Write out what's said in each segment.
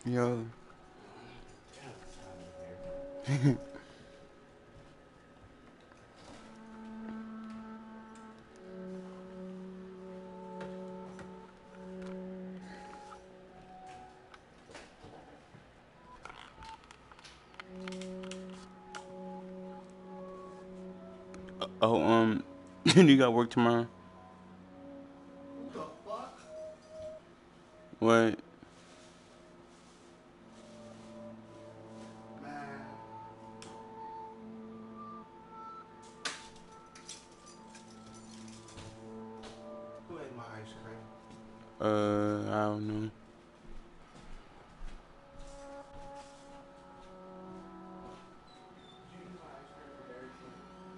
Yo. Oh, you got work tomorrow? Who the fuck? What? Man. Who ate my ice cream? I don't know. Did you use my ice cream from Dairy Queen?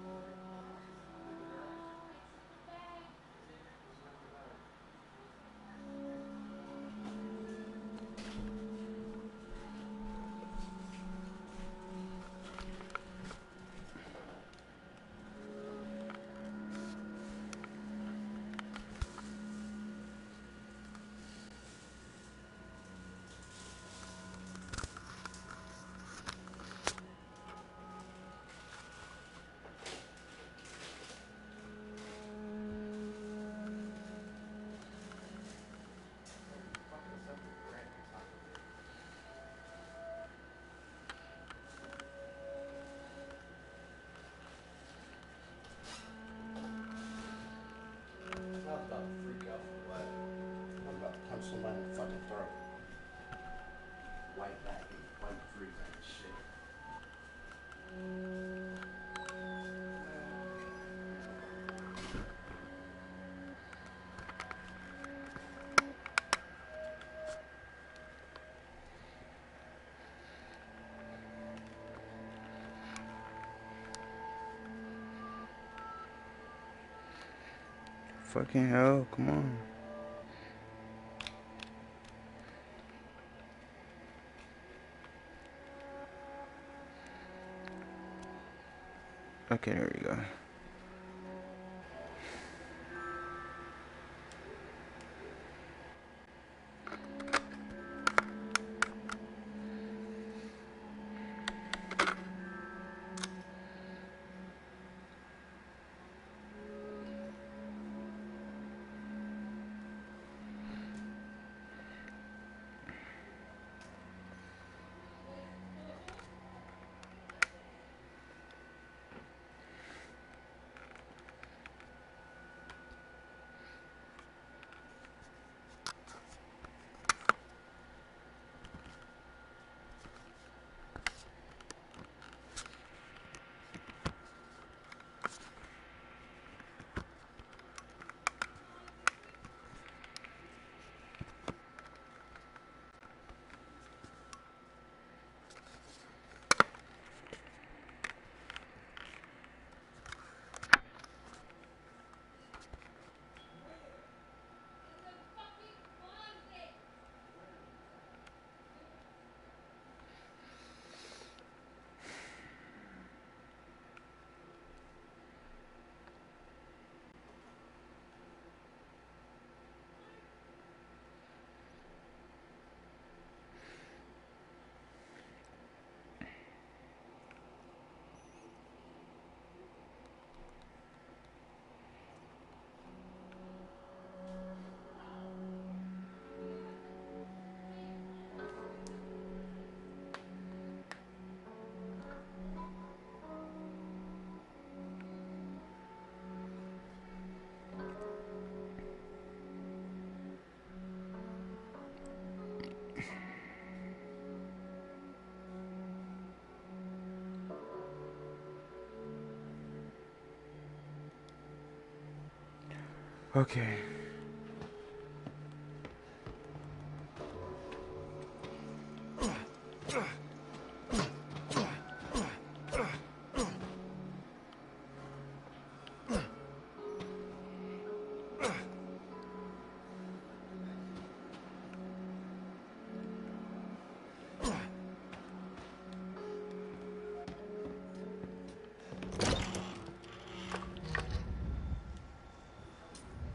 I was about to freak out for what? I was about to punch somebody in the fucking throat. White back and white freeze and shit. Fucking hell, come on. Okay, there we go. Okay.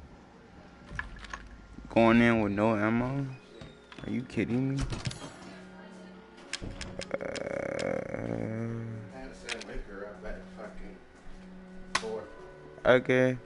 Going in with no ammo? Are you kidding me? Okay.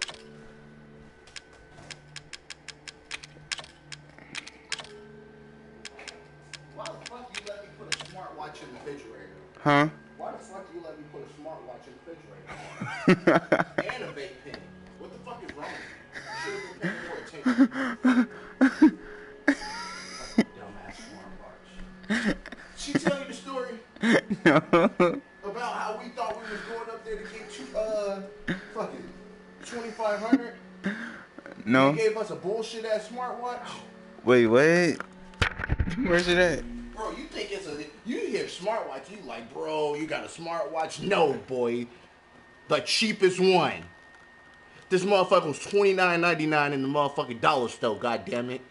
Why the fuck you let me put a smartwatch in the refrigerator? Huh? Why the fuck you let me put a smartwatch in the refrigerator? And a vape pen. What the fuck is wrong with you? You should have been paying more attention. Fucking dumbass smartwatch. She tell you the story No. about how we thought we was going up there to get you fucking 2,500. No. They gave us a bullshit ass smartwatch. Wait, what? Where's it at? Bro, you think it's a you hear smartwatch, you like, bro, you got a smartwatch? No, boy. The cheapest one. This motherfucker was $29.99 in the motherfucking dollar store, goddammit.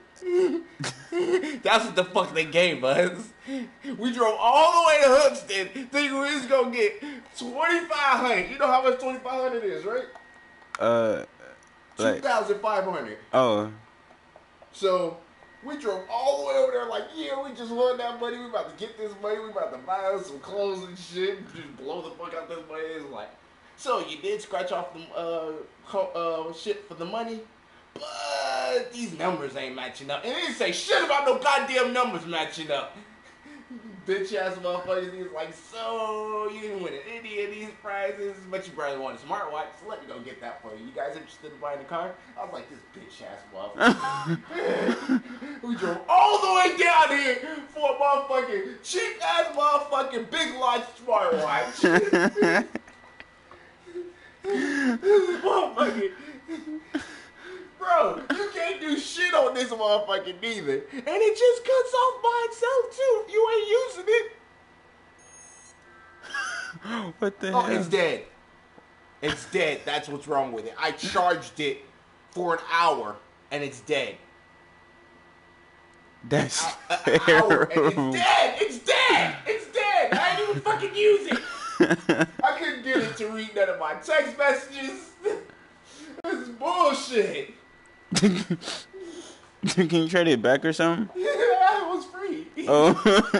That's what the fuck they gave us. We drove all the way to Hookston thinking we was gonna get 2,500. You know how much 2,500 is, right? Like, 2,500. oh. So we drove all the way over there like, yeah, we just won that money. We about to get this money. We about to buy us some clothes and shit. Just blow the fuck out this money. It's like, so you did scratch off the shit for the money, but these numbers ain't matching up. And it didn't say shit about no goddamn numbers matching up. Bitch ass motherfuckers. He's like, so you didn't win any of these prizes, but you probably want a smartwatch. So let me go get that for you. You guys interested in buying a car? I was like, this bitch ass motherfucker. We drove all the way down here for a motherfucking cheap ass motherfucking big lots smartwatch. This is motherfucking. Bro, you can't do shit on this motherfucking neither. And it just cuts off by itself too if you ain't using it. What the Oh, hell? it's dead. It's dead. That's what's wrong with it. I charged it for an hour and it's dead. That's An hour and terrible. it's dead. It's dead. It's dead. I didn't even fucking use it. I couldn't get it to read none of my text messages. This is bullshit. Can you trade it back or something? Yeah, it was free. Oh.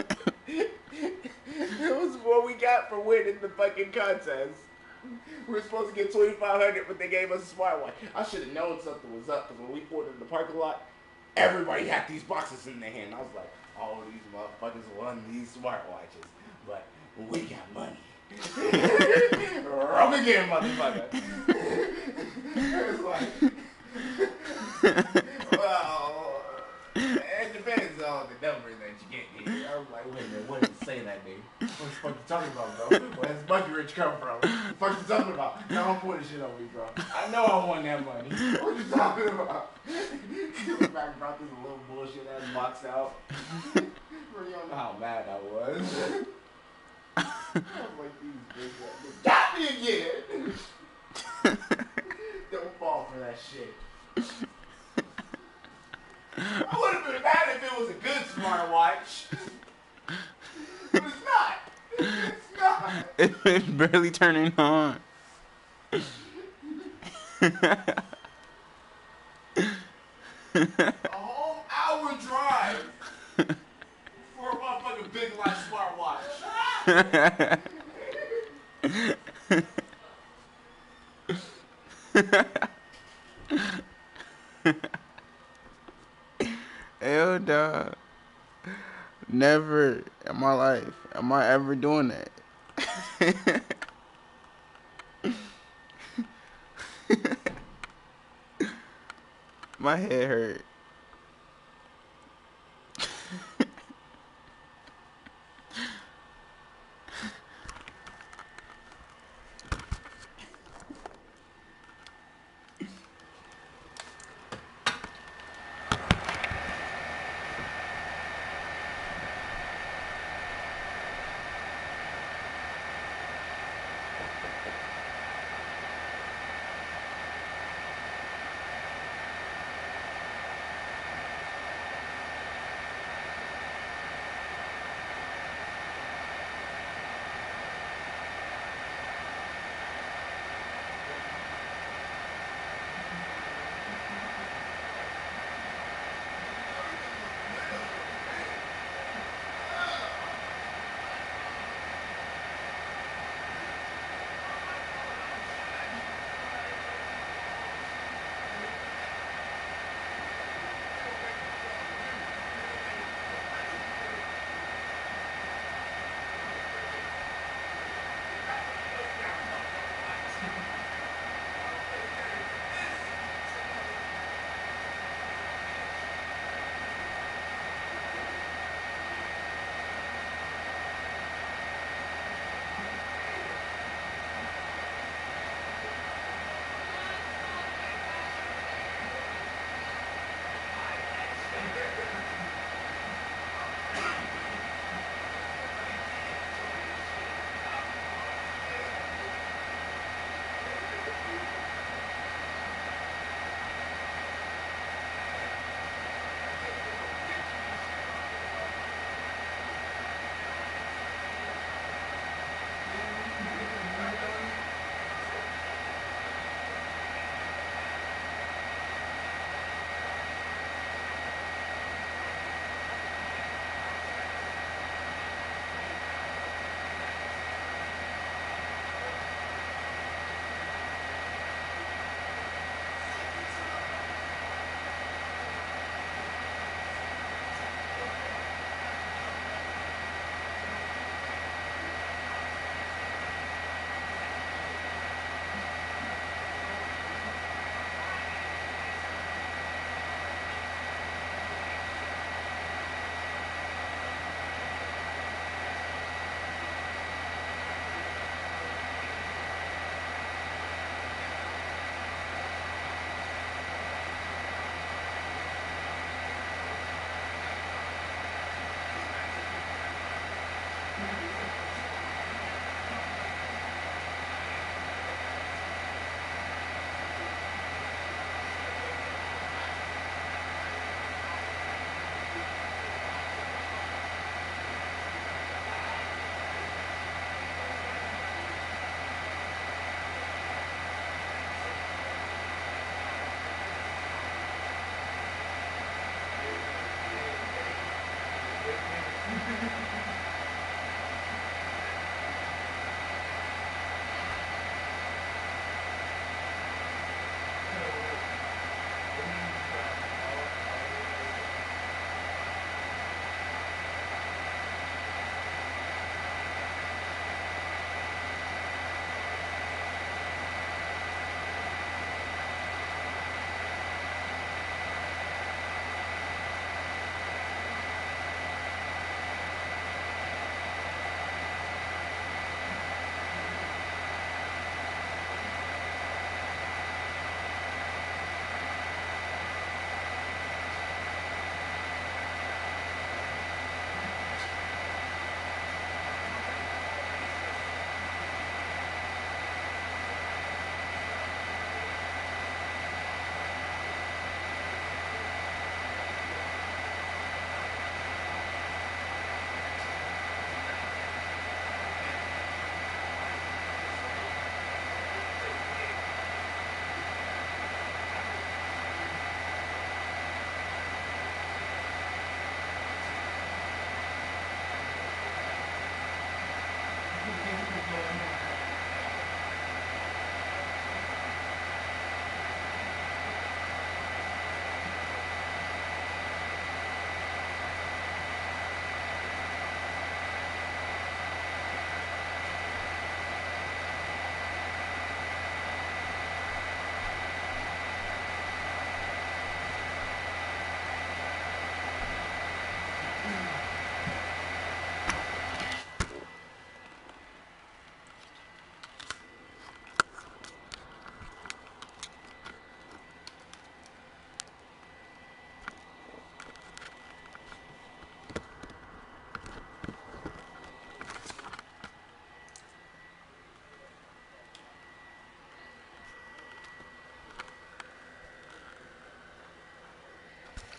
It was what we got for winning the fucking contest. We were supposed to get 2,500, but they gave us a smartwatch. I should have known something was up because when we pulled in the parking lot, everybody had these boxes in their hand. I was like, all these motherfuckers won these smartwatches, but we got money. Rub again, motherfucker. It's like, well, it depends on the number that you get here. I was like, wait a minute, what did it say that day? What the fuck you talking about, bro? Where does Monkey Rich come from? What the fuck you talking about? No, don't put this shit on me, bro. I know I won that money. What you talking about? He was back and brought this little bullshit ass box out. Bro, you don't know how mad I was. I was like, these bitches got me again. Don't fall for that shit. I would have been mad if it was a good smartwatch. But it's not. It's not. It's barely turning on. A whole hour drive for a motherfucking big light smartwatch. Hell, dog. Never in my life am I ever doing that. My head hurt.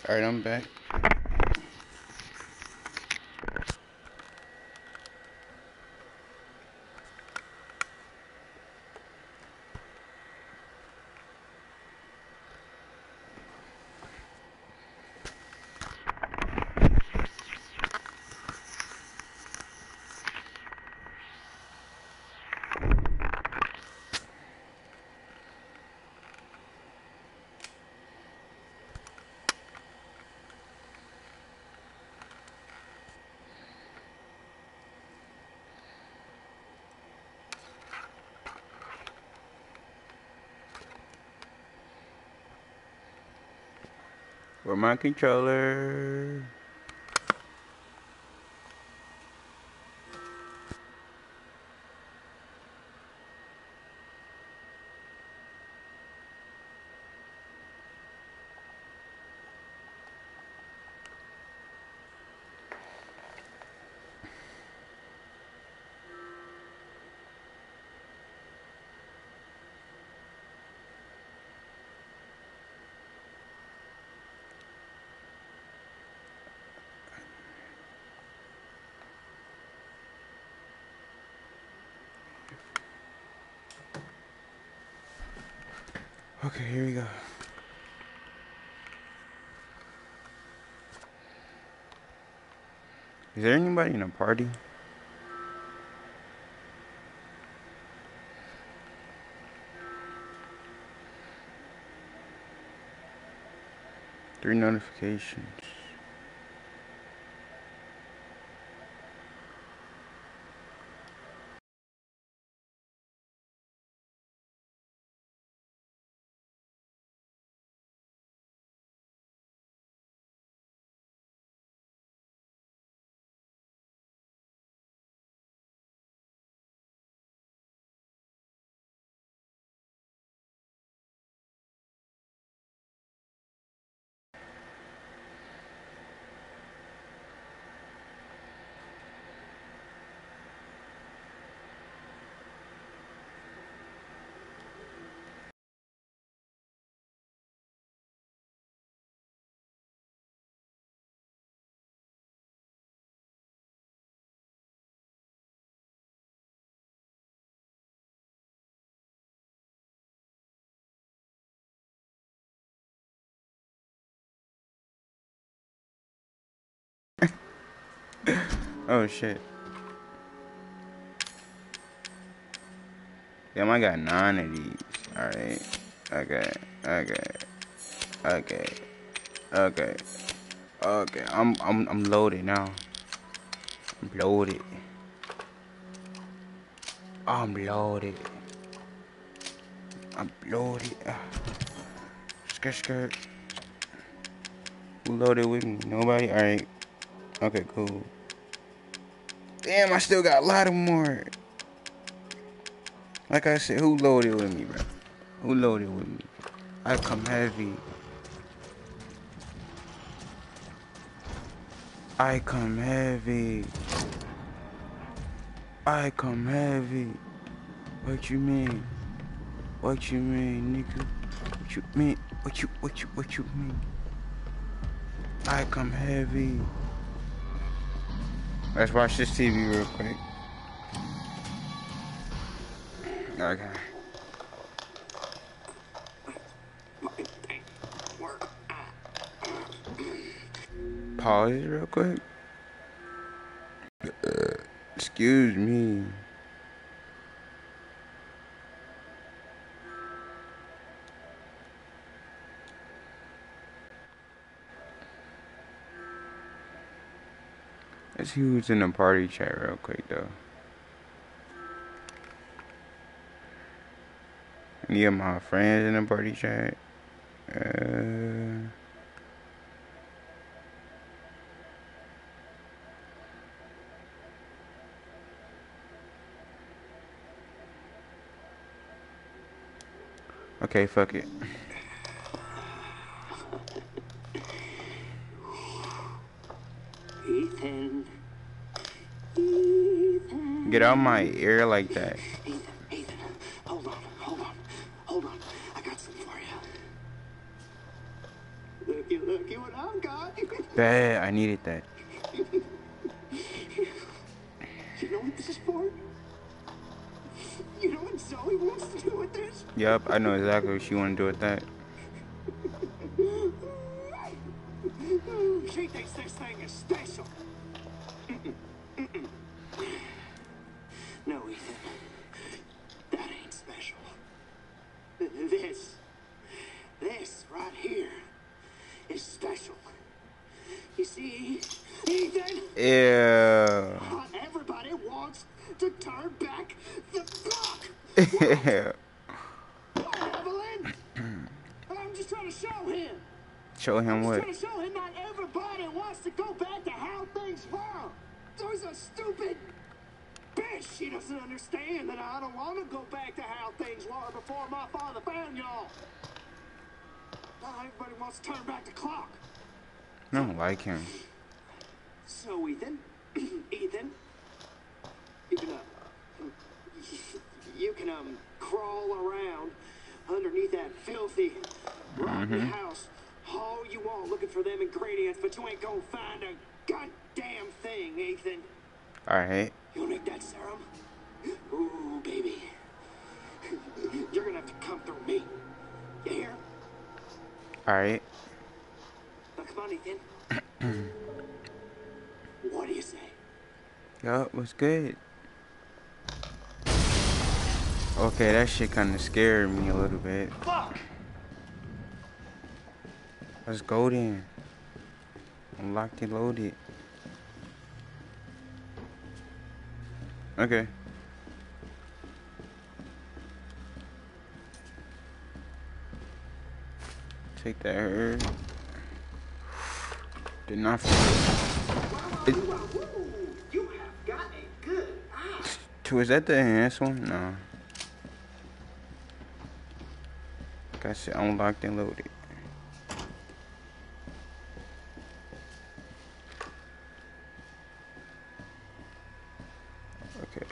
Alright, I'm back. Where my controller? Okay, here we go. Is there anybody in a party? 3 notifications. Oh shit. Damn, I got 9 of these. Alright. Okay. Okay. Okay. Okay. Okay. I'm loaded now. I'm loaded. I'm loaded. I'm loaded. Skirt. Who loaded with me? Nobody? Alright. Okay, cool. Damn, I still got a lot of more. Like I said, who loaded with me, bro? Who loaded with me? I come heavy. I come heavy. I come heavy. What you mean? What you mean, nigga? What you mean? What you mean? I come heavy. Let's watch this TV real quick. Okay. Pause real quick. Excuse me. Let's see who's in the party chat real quick though. Any of my friends in the party chat? Okay, fuck it. Ethan. Get out my ear like that. Ethan. Hold on. I got some for you. Look at what I've got. Bad. I needed that. You know what this is for? You know what Zoe wants to do with this? Yup, I know exactly what she want to do with that. She thinks this thing is special. No, Ethan. That ain't special. This right here is special. You see, Ethan? Yeah. Not everybody wants to turn back the clock. Yeah. Oh, Evelyn! I'm just trying to show him. Show him I'm what? trying to show him not everybody wants to go back to how things were. There's a stupid bitch. She doesn't understand that I don't want to go back to how things were before my father found y'all. Not everybody wants to turn back the clock. I don't like him. So, Ethan, Ethan, you can crawl around underneath that filthy, rotten house all you want looking for them ingredients, but you ain't gonna find a goddamn thing, Ethan. Alright. You'll need that serum. Ooh, baby. You're gonna have to come through me. You hear? Alright. Now, come on, Ethan. What do you say? Yup, what's good? Okay, that shit kinda scared me a little bit. Fuck! Let's go then. I'm locked and loaded. Okay. Take that herb. Did not. You have got a good eye. Is that the enhanced one? No. Like I said, unlocked and loaded. Okay.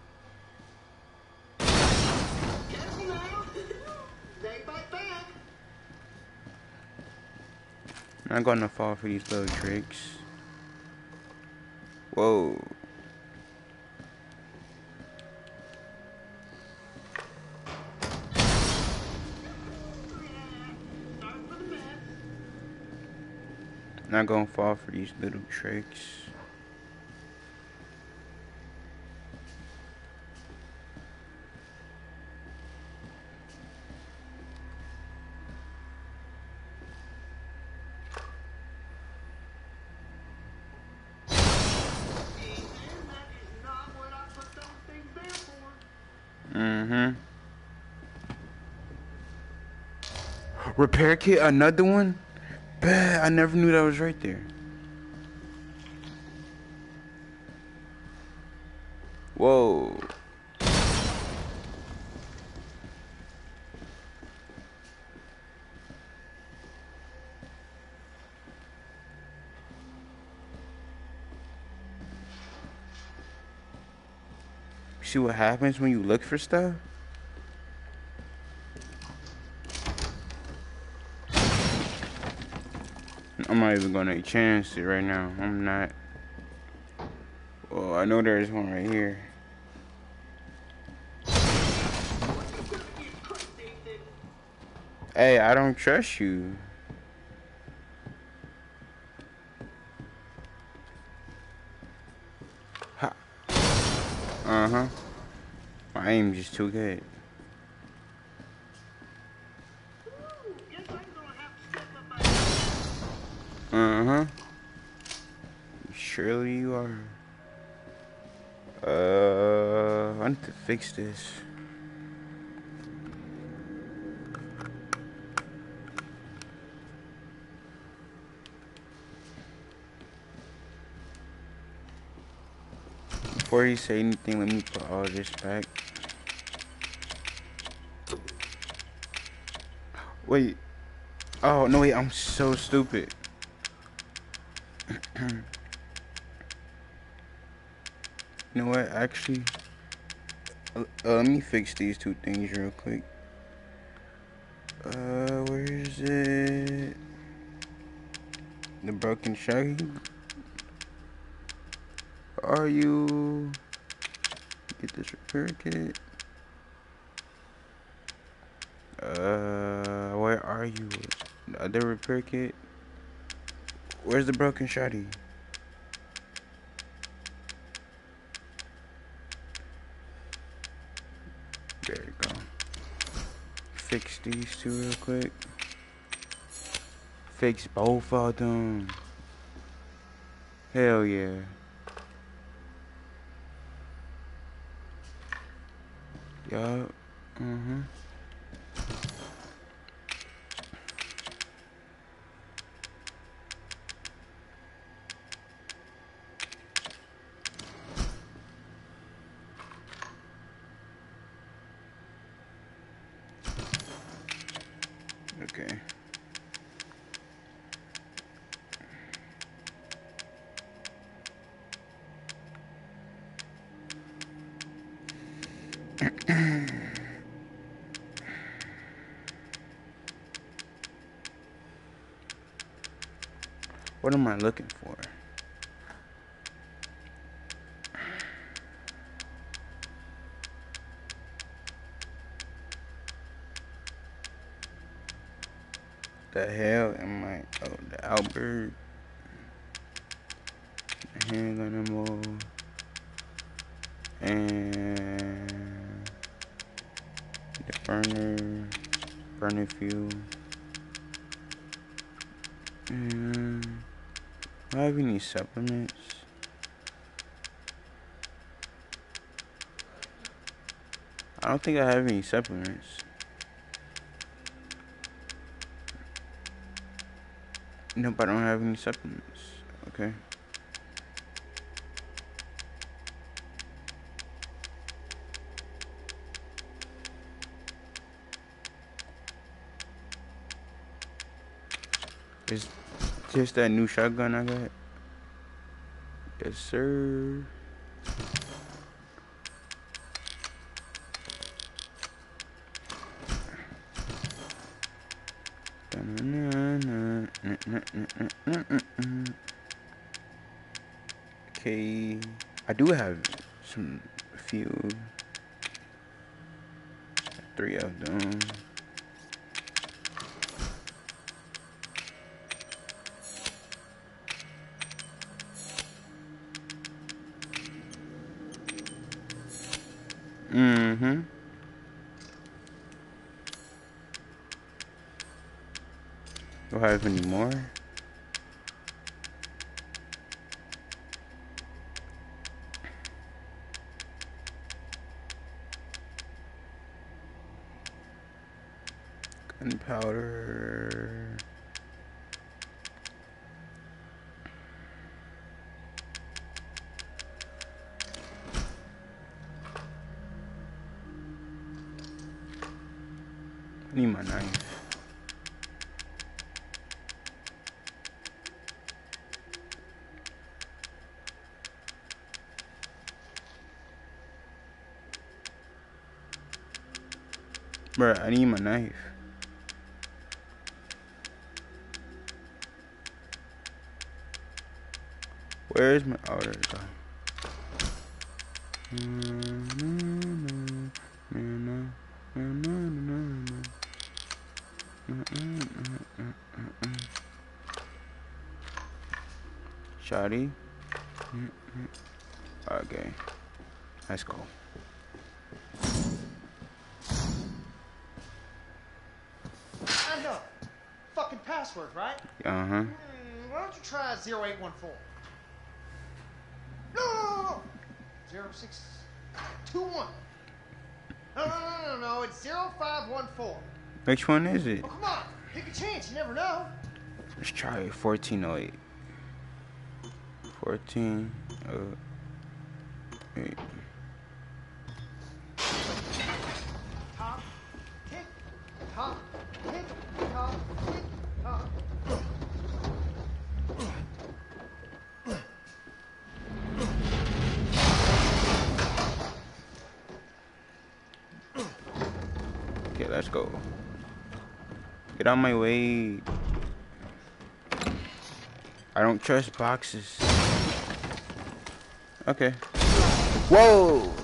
Careful now. They bite back. Not gonna fall for these little tricks. Whoa. Not gonna fall for these little tricks. Repair kit, another one? Bah, I never knew that was right there. Whoa. See what happens when you look for stuff? I'm not even gonna chance it right now. I'm not. Well, I know there's one right here. Hey, I don't trust you. Ha. Uh-huh. My aim just too good. Uh-huh. Surely you are. I need to fix this. Before you say anything, let me put all this back. Wait. Oh, no, wait, I'm so stupid. You know what, actually, let me fix these two things real quick. Where is it? The broken Shaggy. Are you? Get this repair kit. Where are you? The other repair kit. Where's the broken Shotty? There you go. Fix these two real quick. Fix both of them. Hell yeah. Yup. Okay. What am I looking for? The hell am I? Oh, the Albert. The handgun ammo. And the burner fuel. And do I have any supplements? I don't think I have any supplements. Nope, I don't have any supplements. Okay. It's just that new shotgun I got. Yes, sir. Okay, I do have a few, 3 of them. Do I have any more? Gunpowder. I need my knife. Bruh, I need my knife. Where is my... Oh, there we go. Shotty. Okay. Let's go. I know. Fucking password, right? Uh-huh. Why don't you try 0814? No. 0621. No. It's 0514. Which one is it? Oh, come on. Take a chance. You never know. Let's try 1408. 14. Wait. Top, tick, top, tick, top, tick, top. Okay, let's go. Get out my way. I don't trust boxes. Okay. Whoa!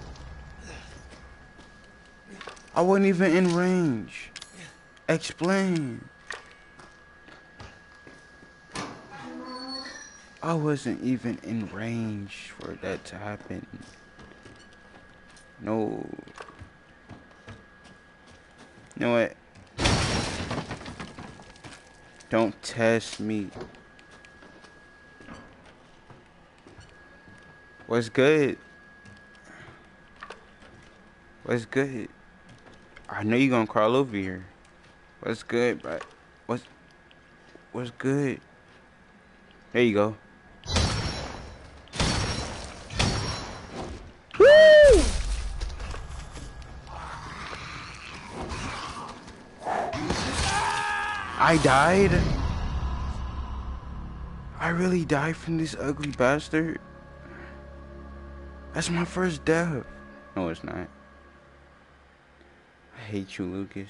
I wasn't even in range. Explain. I wasn't even in range for that to happen. No. You know what? Don't test me. What's good? What's good? I know you gonna crawl over here. What's good, bro? What's good? There you go. Woo! I died? I really died from this ugly bastard? That's my first death. No, it's not. I hate you, Lucas.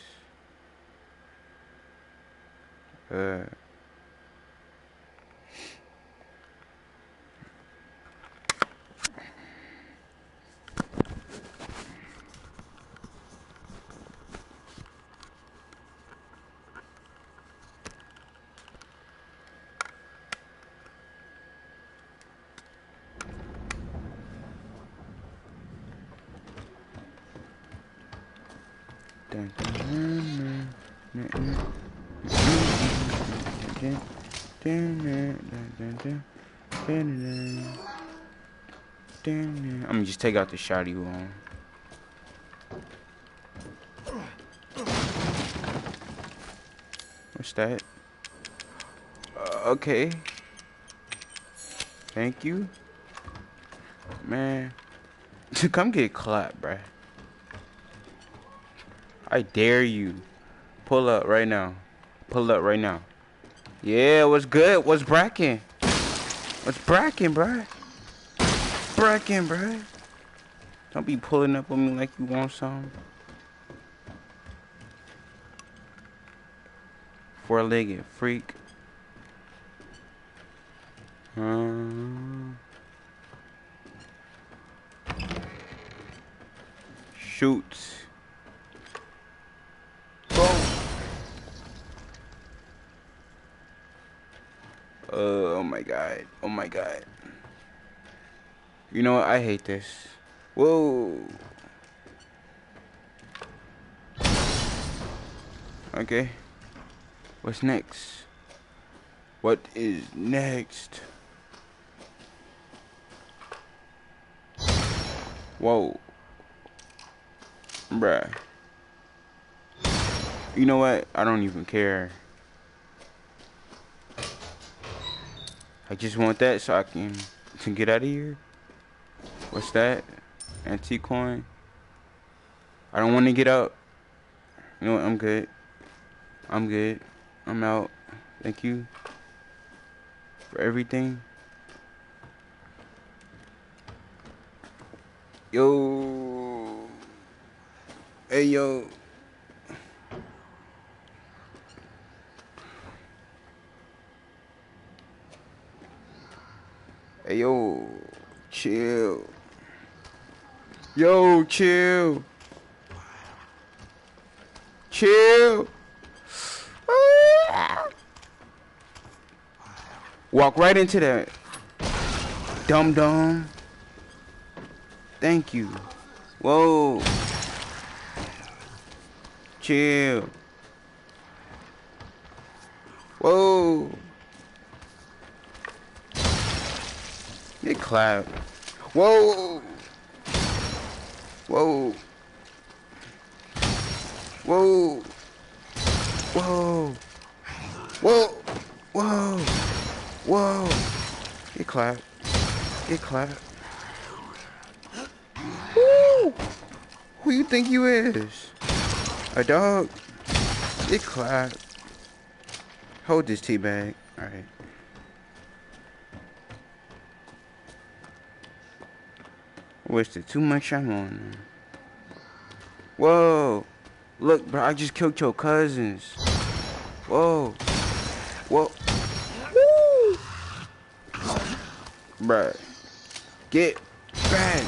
I'm gonna just take out the shotty one. What's that? Okay. Thank you. Man. Come get clapped, bruh. I dare you. Pull up right now. Pull up right now. Yeah, what's good? What's bracking? What's bracking, bruh? Bracking, bruh. Don't be pulling up on me like you want some. Four-legged freak. Shoot. Oh my god. Oh my god. You know what? I hate this. Whoa. Okay. What's next? What is next? Whoa. Bruh. You know what? I don't even care. I just want that so I can get out of here. What's that? Antique coin. I don't want to get out. You know what? I'm good. I'm good. I'm out. Thank you for everything. Yo. Hey, yo. Hey, yo. Chill. Yo, chill. Chill. Walk right into that. Dum dum. Thank you. Whoa. Chill. Whoa. Get clapped. Whoa. Whoa. Whoa. Whoa. Whoa. Whoa. Whoa. Get clapped. Get clapped. Woo. Who you think you is? A dog? Get clapped. Hold this tea bag. Alright. Wasted too much time on them. Whoa. Look, bro, I just killed your cousins. Whoa. Whoa. Woo. Bruh. Get back.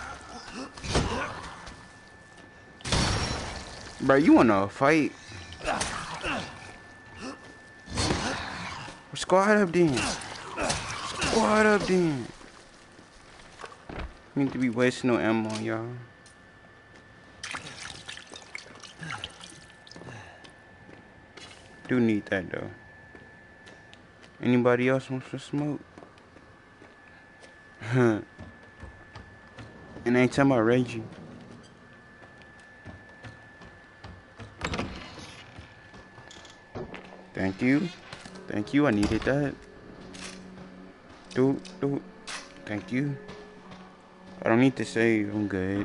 Bruh, you wanna fight? Squad up then. Squad up then. You need to be wasting no ammo on y'all. Do need that though. Anybody else wants to smoke? And I ain't talking about Reggie. Thank you. Thank you. I needed that. Dude. Thank you. I don't need to save. I'm good.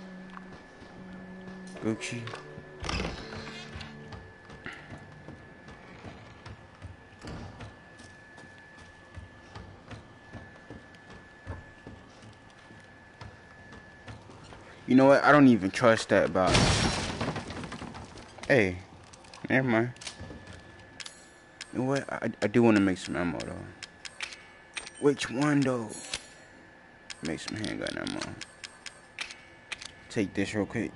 Gucci. You know what? I don't even trust that box. Hey, never mind. You know what? I do want to make some ammo though. Which one though? Make some handgun ammo. Take this real quick.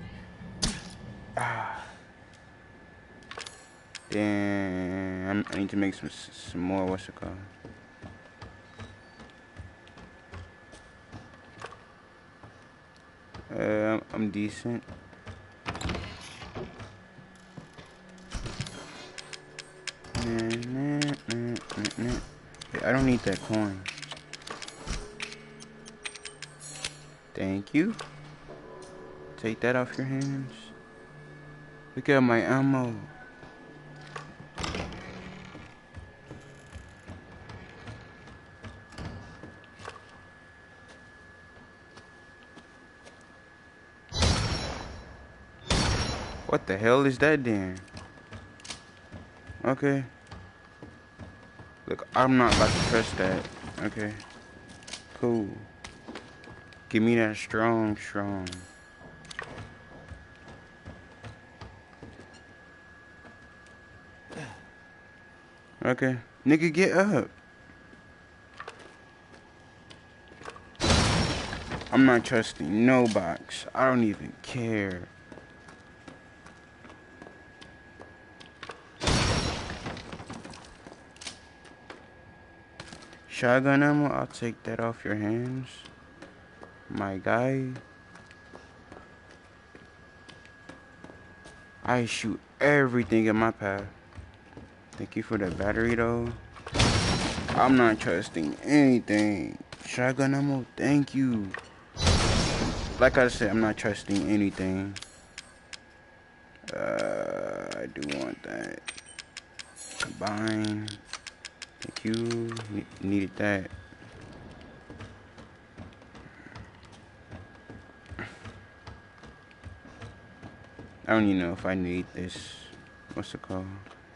Damn, I need to make some more. What's it called? I'm decent. I don't need that coin. Thank you. Take that off your hands. Look at my ammo. What the hell is that then? Okay. Look, I'm not about to trust that. Okay. Cool. Give me that strong. Okay. Nigga, get up. I'm not trusting no box. I don't even care. Shotgun ammo, I'll take that off your hands. My guy. I shoot everything in my path. Thank you for the battery though. I'm not trusting anything. Shotgun ammo, thank you. Like I said, I'm not trusting anything. I do want that. Combine. Thank you. Needed that. I don't even know if I need this. What's it called?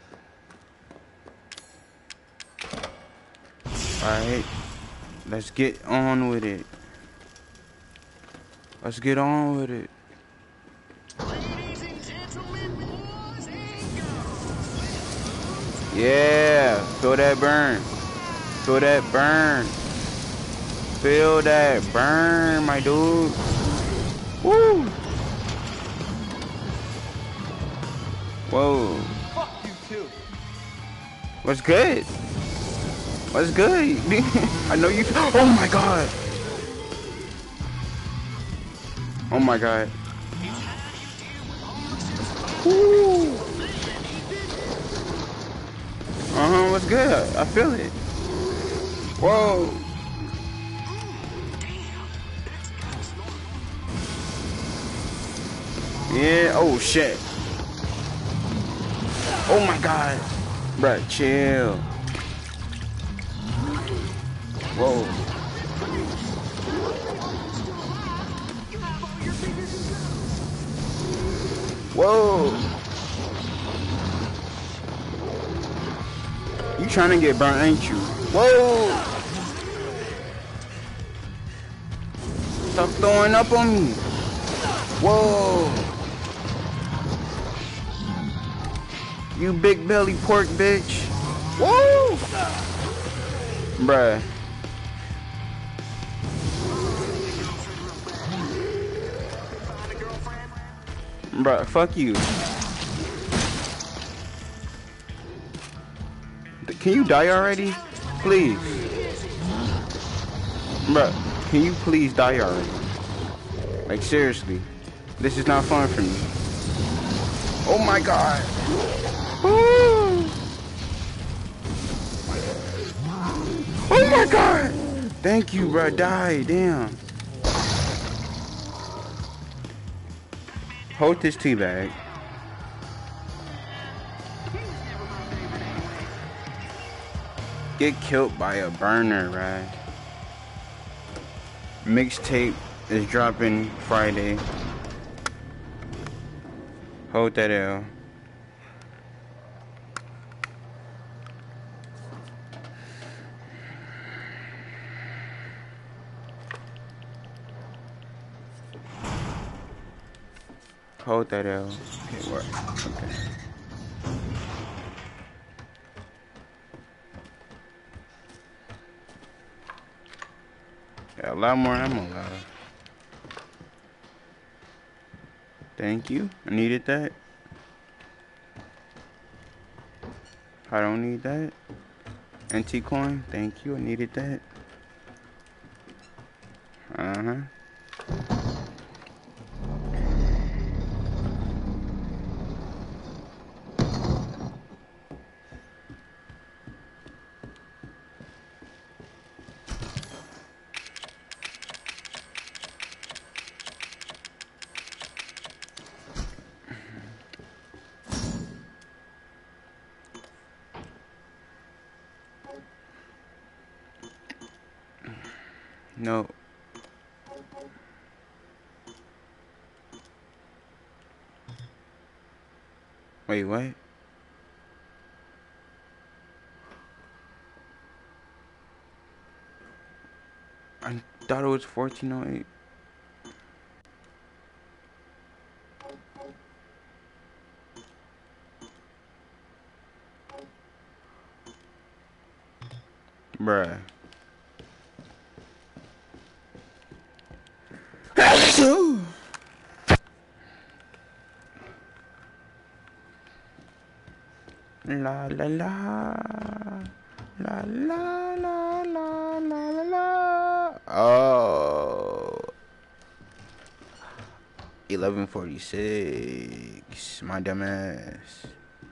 Alright. Let's get on with it. Let's get on with it. Ladies and gentlemen, boys and girls. Yeah. Feel that burn. Feel that burn. Feel that burn, my dude. Woo. Whoa. Fuck you too. What's good? What's good? I know you. Oh my god. Oh my god. Woo. What's good? I feel it. Whoa. Yeah. Oh shit. Oh my god. Bruh, chill. Whoa. Whoa. You trying to get burnt, ain't you? Whoa. Stop throwing up on me. Whoa. You big belly pork bitch. Woo. Bruh. Bruh, fuck you. Can you die already? Please. Bruh, can you please die already? Like, seriously. This is not fun for me. Oh my god. Oh my god. Thank you, bruh. Die. Damn. Hold this tea bag. Get killed by a burner, right? Mixtape is dropping Friday. Hold that L. Hold that L. Okay, what? Okay. Got a lot more ammo left. Thank you. I needed that. I don't need that. NT coin. Thank you. I needed that. Uh-huh. No. Wait, what? I thought it was 1408. Bruh. La la la. La la la la la la la. Oh. 1146. My dumb ass.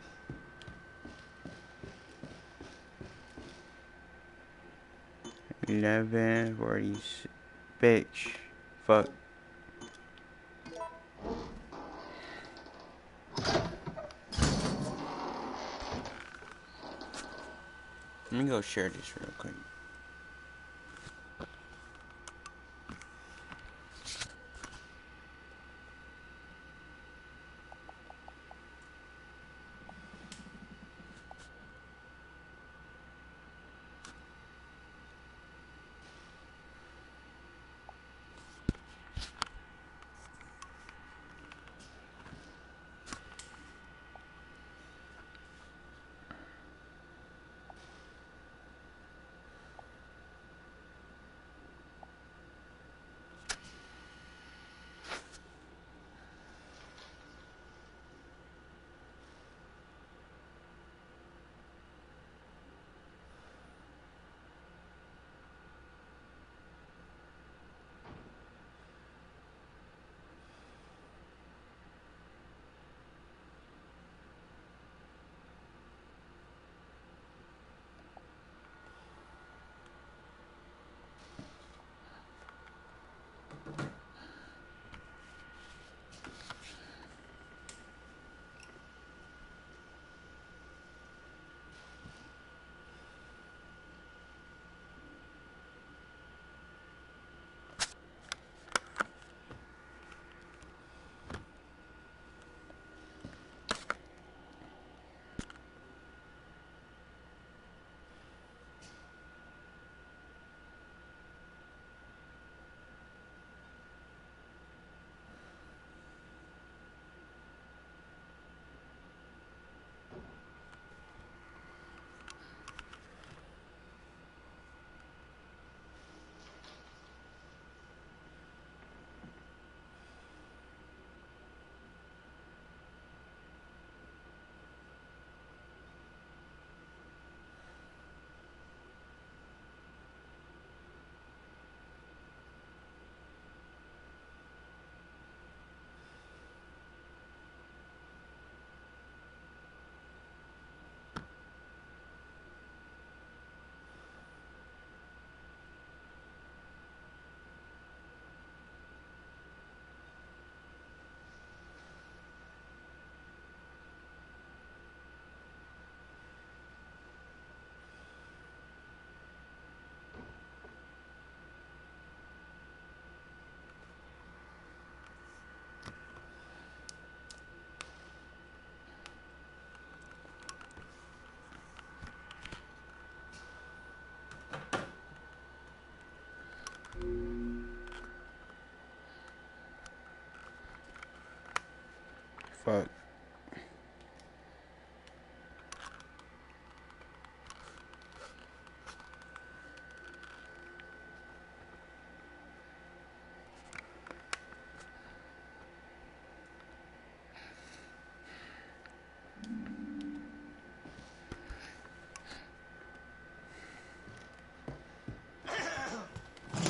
1146. Bitch. Fuck. Let me go share this real quick.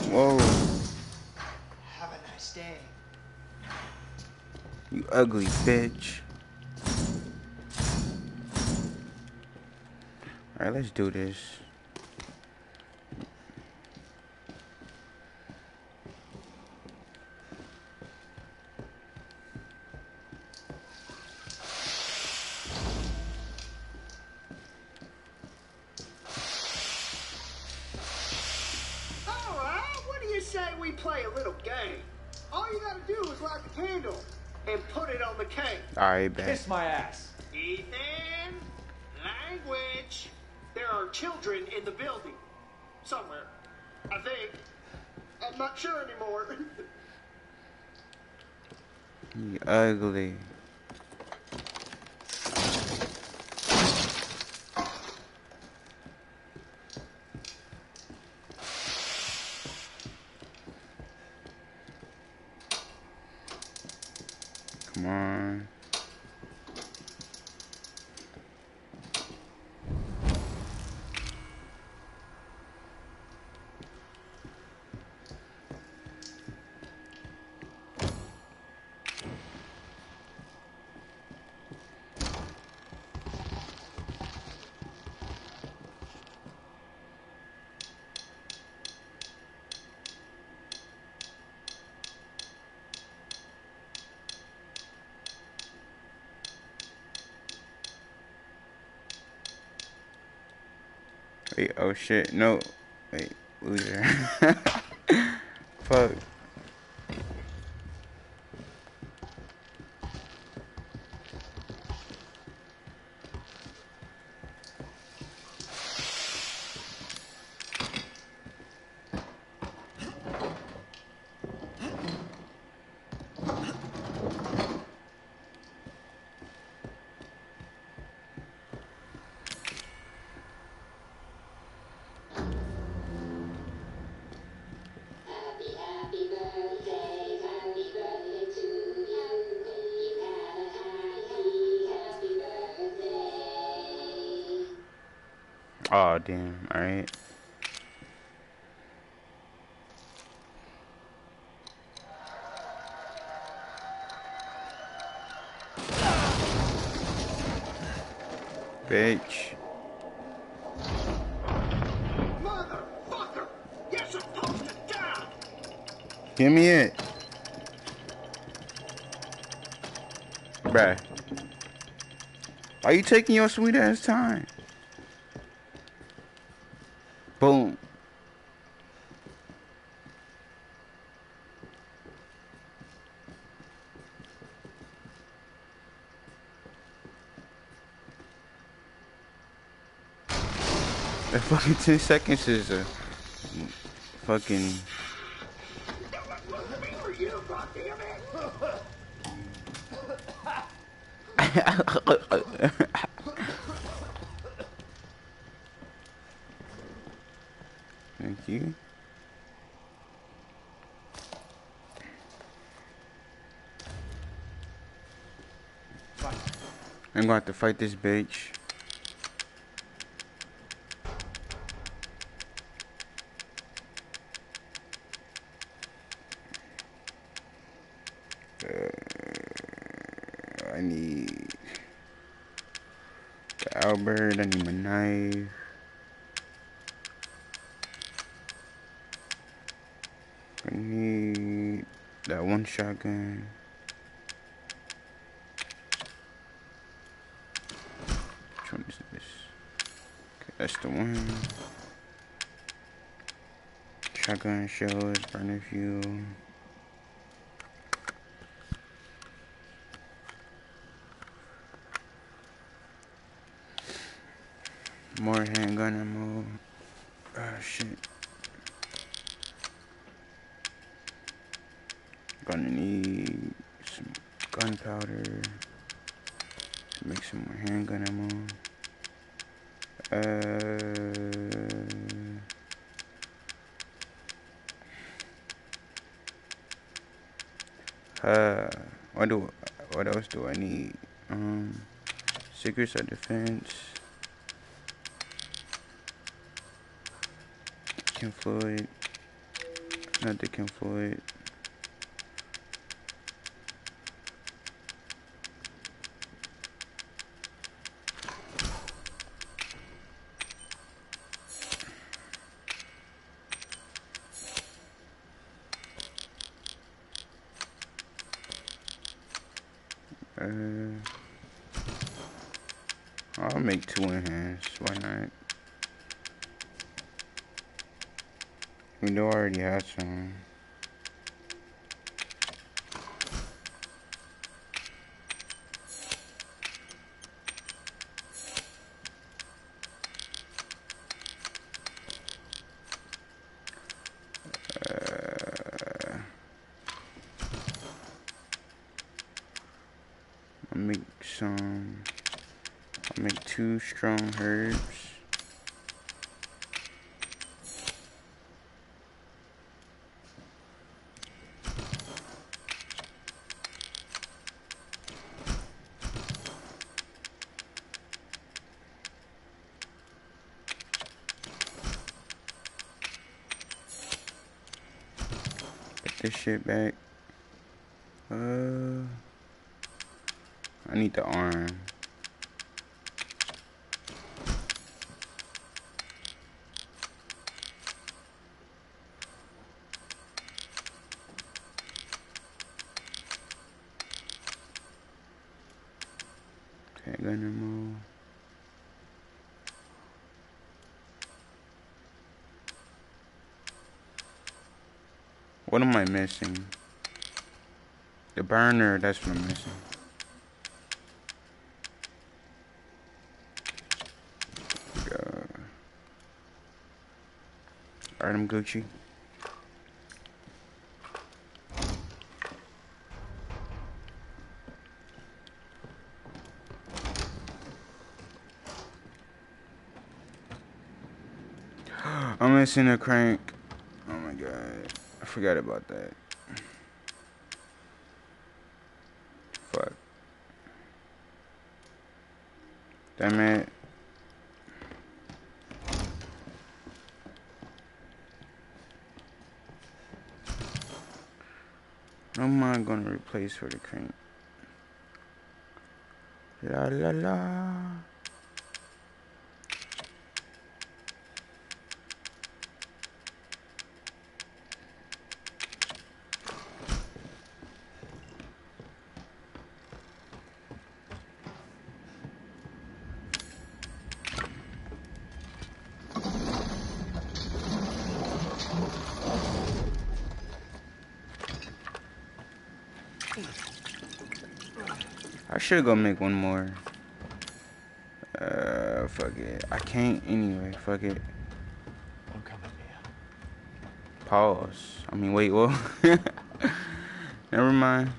Whoa. Have a nice day. You ugly bitch. Alright, let's do this. All right, what do you say we play a little game? All you gotta do is light the candle and put it on the cake. Alright, bet. Kiss my ass. Ethan, language. There are children in the building. Somewhere. I think. I'm not sure anymore. You ugly. Come on. Wait, oh shit, no. Wait, loser. Fuck. Oh damn, alright. Bitch. Motherfucker! You're supposed to die! Give me it. Bruh. Why you taking your sweet ass time? Boom. That fucking 10 seconds is a fucking... For you, goddammit! Thank you. I'm gonna have to fight this bitch. I need the Albert, I need my knife. I need that one shotgun. Which one is this? Okay, that's the one. Shotgun shells, burner fuel. More handgun ammo. Oh shit. Gonna need some gunpowder to make some more handgun ammo. What else do I need? Secrets of defense. Chem fluid. Not the Kim Floyd. I'll make 2 enhanced. Why not? We know I already had some. I'll make 2 strong herbs. Put this shit back. I need the arm. Okay, gonna move. What am I missing? The burner, that's what I'm missing. Alright, I'm Gucci. I'm missing a crank. Oh my god. I forgot about that. Fuck. Damn it. What am I gonna replace for the crank? La la la. I should go make one more. Fuck it. I can't anyway. Fuck it. I'm coming, Mia. Pause. I mean, wait, well. Never mind.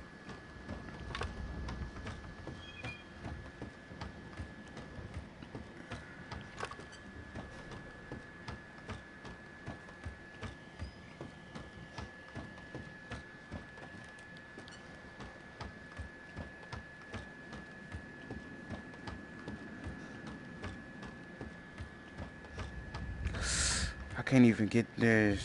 I can't even get this.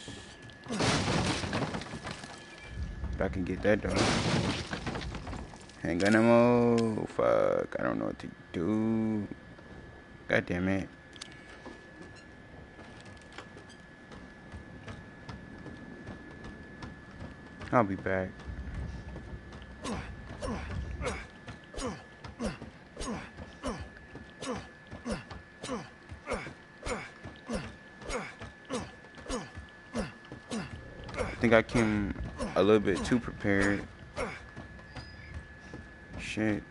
If I can get that though. Handgun ammo. Fuck. I don't know what to do. God damn it. I'll be back. I think I came a little bit too prepared. Shit.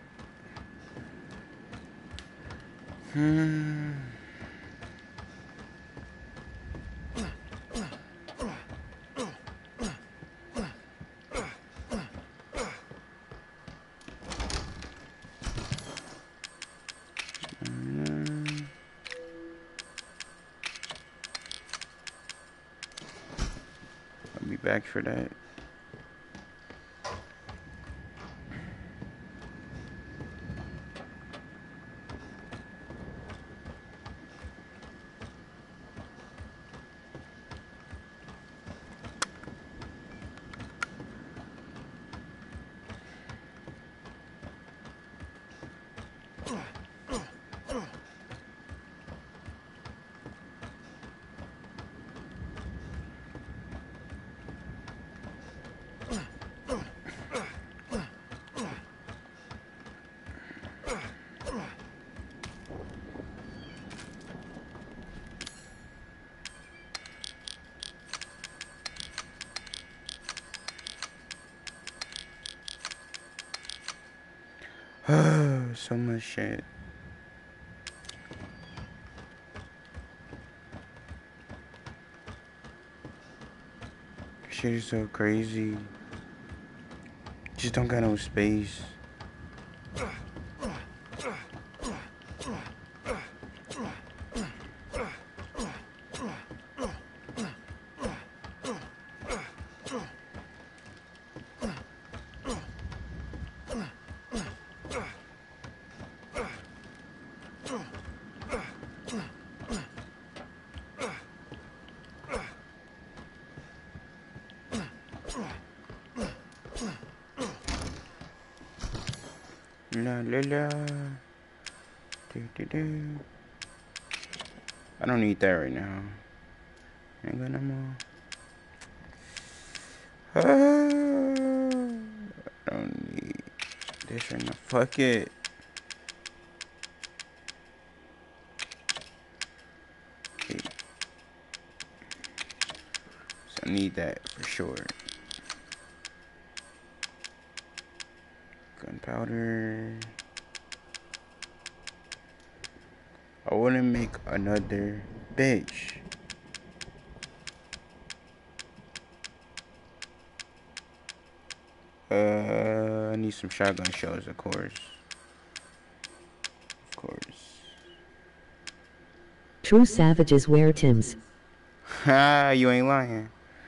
I'll be back for that. So much shit. Shit is so crazy. Just don't got no space. La la la. Do, do, do. I don't need that right now. Ain't got no more. I don't need this right now. Fuck it. Okay. So I need that for sure. Gunpowder. I want to make another bitch. I need some shotgun shells, of course. Of course. True savages wear Timbs. Ha, you ain't lying.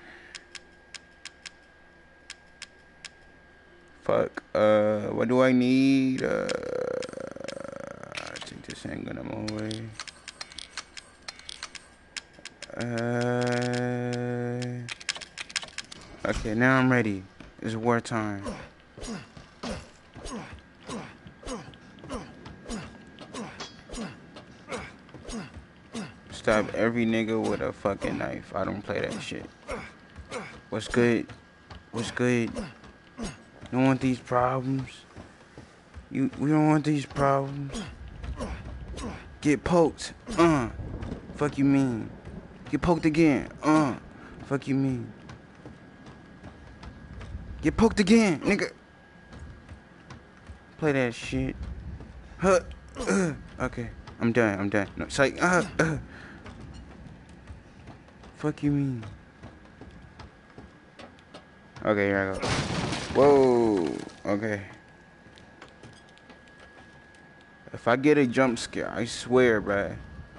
Fuck. What do I need? I think this ain't gonna move away. Okay, now I'm ready. It's wartime. Stab every nigga with a fucking knife. I don't play that shit. What's good? What's good? You don't want these problems? We don't want these problems. Get poked. Fuck you mean? Get poked again. Fuck you mean? Get poked again, nigga. Play that shit. Okay, I'm done. No, it's like, fuck you mean? Okay, here I go. Whoa. Okay. If I get a jump scare, I swear, bruh.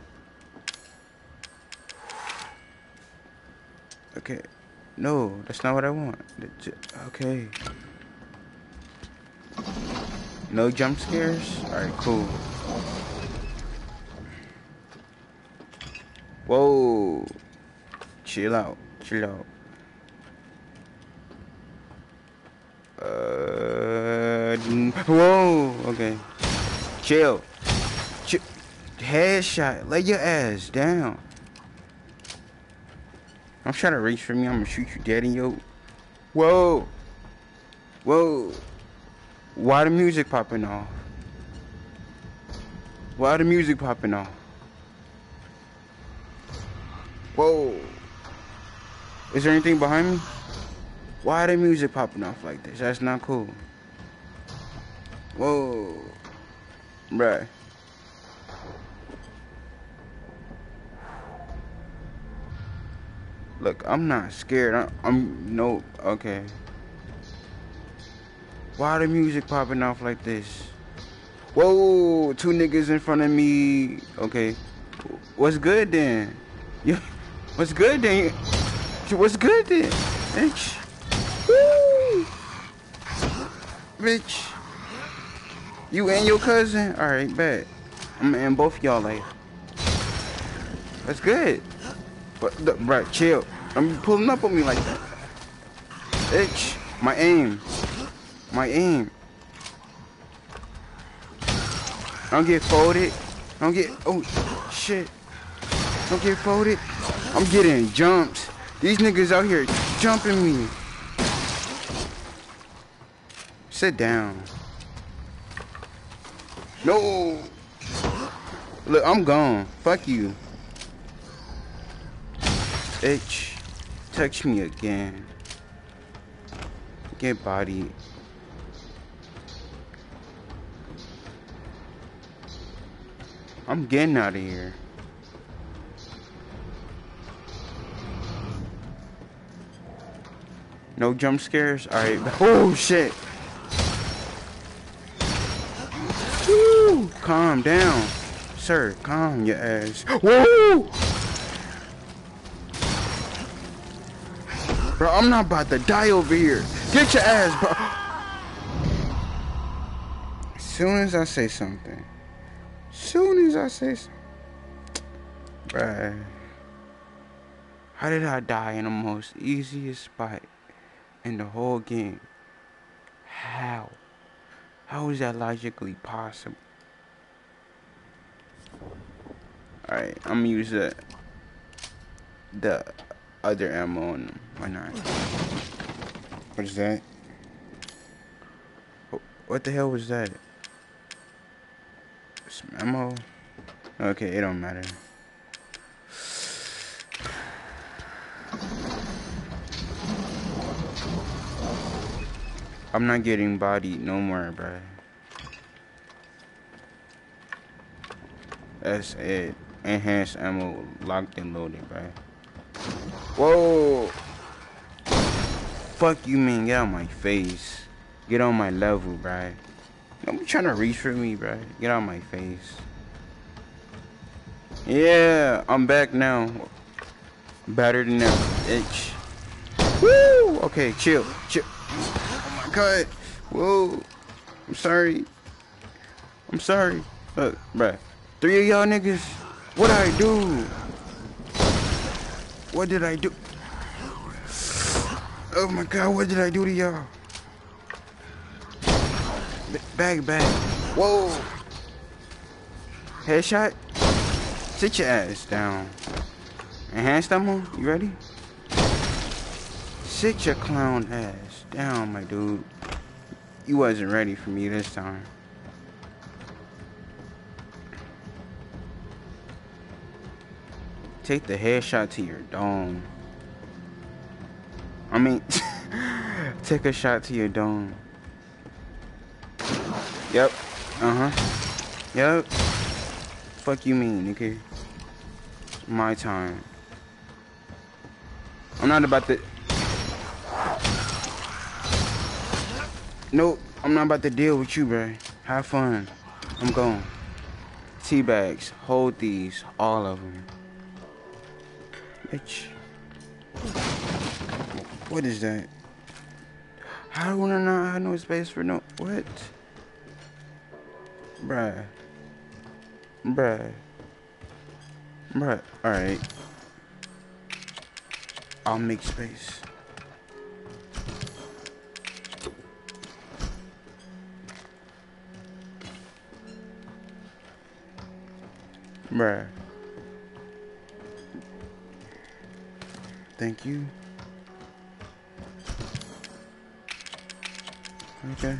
Okay. No, that's not what I want. Okay. No jump scares? Alright, cool. Whoa. Chill out. Whoa. Okay. Chill. Headshot. Lay your ass down. I'm trying to reach for me. I'm gonna shoot you dead in your. Whoa. Why the music popping off? Whoa. Is there anything behind me? Why the music popping off like this? That's not cool. Whoa. Bruh. Look, I'm not scared. I'm no. Okay. Why the music popping off like this? Whoa, 2 niggas in front of me. Okay. What's good then? Yeah. What's good then? Bitch. Woo. Bitch. You and your cousin? Alright, bet. I'm gonna end both y'all like. That's good. But, bro, chill. I'm pulling up on me like that. Bitch. My aim. Don't get folded. Don't get, oh, shit. Don't get folded. I'm getting jumped. These niggas out here jumping me. Sit down. No. Look, I'm gone. Fuck you. Bitch. Touch me again. Get bodied. I'm getting out of here. No jump scares? Alright. Oh shit. Woo! Calm down. Sir, calm your ass. Whoa! Bro, I'm not about to die over here. Get your ass, bro. As soon as I say something. Bruh. How did I die in the most easiest spot in the whole game? How? How is that logically possible? Alright, I'm gonna use the other ammo on them. Why not? What is that? What the hell was that? Some ammo? Okay, it don't matter. I'm not getting bodied no more, bruh. That's it. Enhanced ammo locked and loaded, bruh. Whoa! Fuck you, man. Get out my face. Get on my level, bruh. Don't be trying to reach for me, bruh. Get out my face. Yeah, I'm back now. Better than ever, bitch. Woo! Okay, chill. Oh my god. Whoa. I'm sorry. Look, bruh. 3 of y'all niggas. What did I do? Oh my god, what did I do to y'all? Bag. Whoa. Headshot. Sit your ass down. Enhanced ammo, you ready? Sit your clown ass down, my dude. You wasn't ready for me this time. Take the headshot to your dome. I mean, take a shot to your dome. Yep. Yep. Fuck you mean, nigga. It's my time. I'm not about to... Nope. I'm not about to deal with you, bruh. Have fun. I'm going. Teabags. Hold these. All of them. Bitch. What is that? How do I not have no space for no... What? Bruh. Alright. I'll make space. Bruh. Thank you. Okay.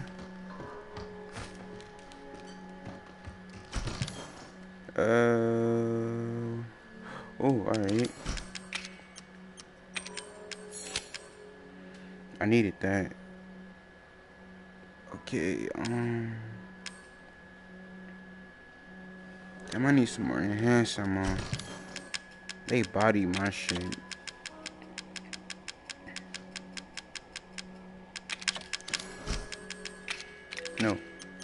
Oh, alright. I needed that. Okay, damn, I need some more enhanced ammo. They body my shit. No.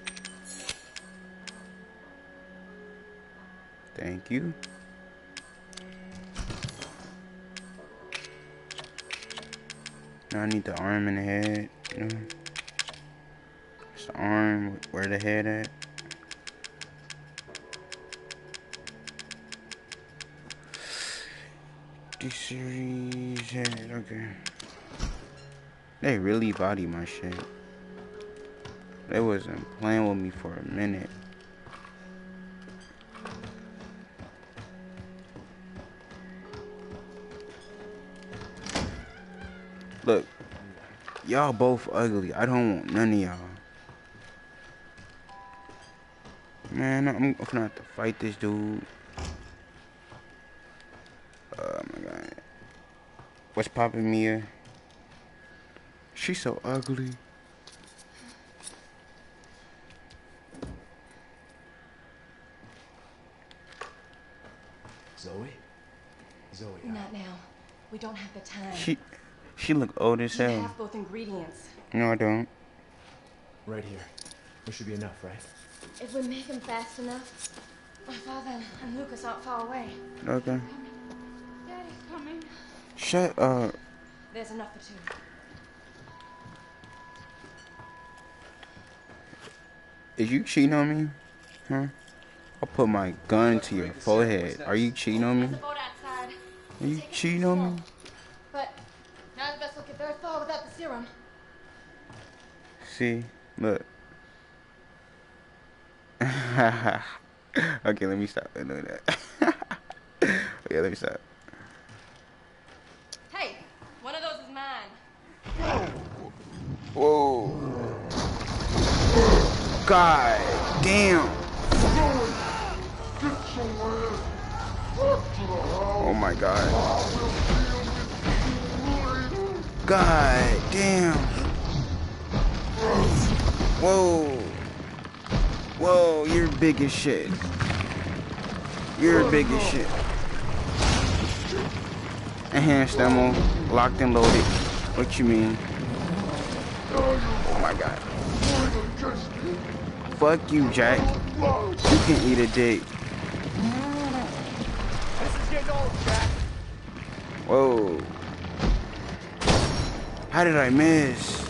Thank you. Now I need the arm and the head. You know? It's the arm, where the head at? D-series head, okay. They really body my shit. They wasn't playing with me for a minute. Look, y'all both ugly. I don't want none of y'all. Man, I'm gonna have to fight this dude. Oh my god. What's poppin', Mia? She's so ugly. Zoe? Zoe. Not now. We don't have the time. She look old as You hell. have both ingredients. No, I don't. Right here. There should be enough, right? If we make them fast enough, my father and Lucas aren't far away. Okay. Daddy's coming. Shut up. There's enough for two. Is you cheating on me? Huh? I'll put my gun to your forehead. Are you cheating on me? There's a boat outside. Are you cheating on me? But now the vessel get very far without the serum. See? Look. Okay, let me stop doing that. Yeah, let me stop. Hey, one of those is mine. Whoa. God damn. Oh my god. God damn. Whoa. Whoa, you're big as shit. You're big as shit. Enhanced ammo, locked and loaded. What you mean? Oh my god. Fuck you, Jack. You can eat a dick. This is getting old, Jack. Whoa. How did I miss?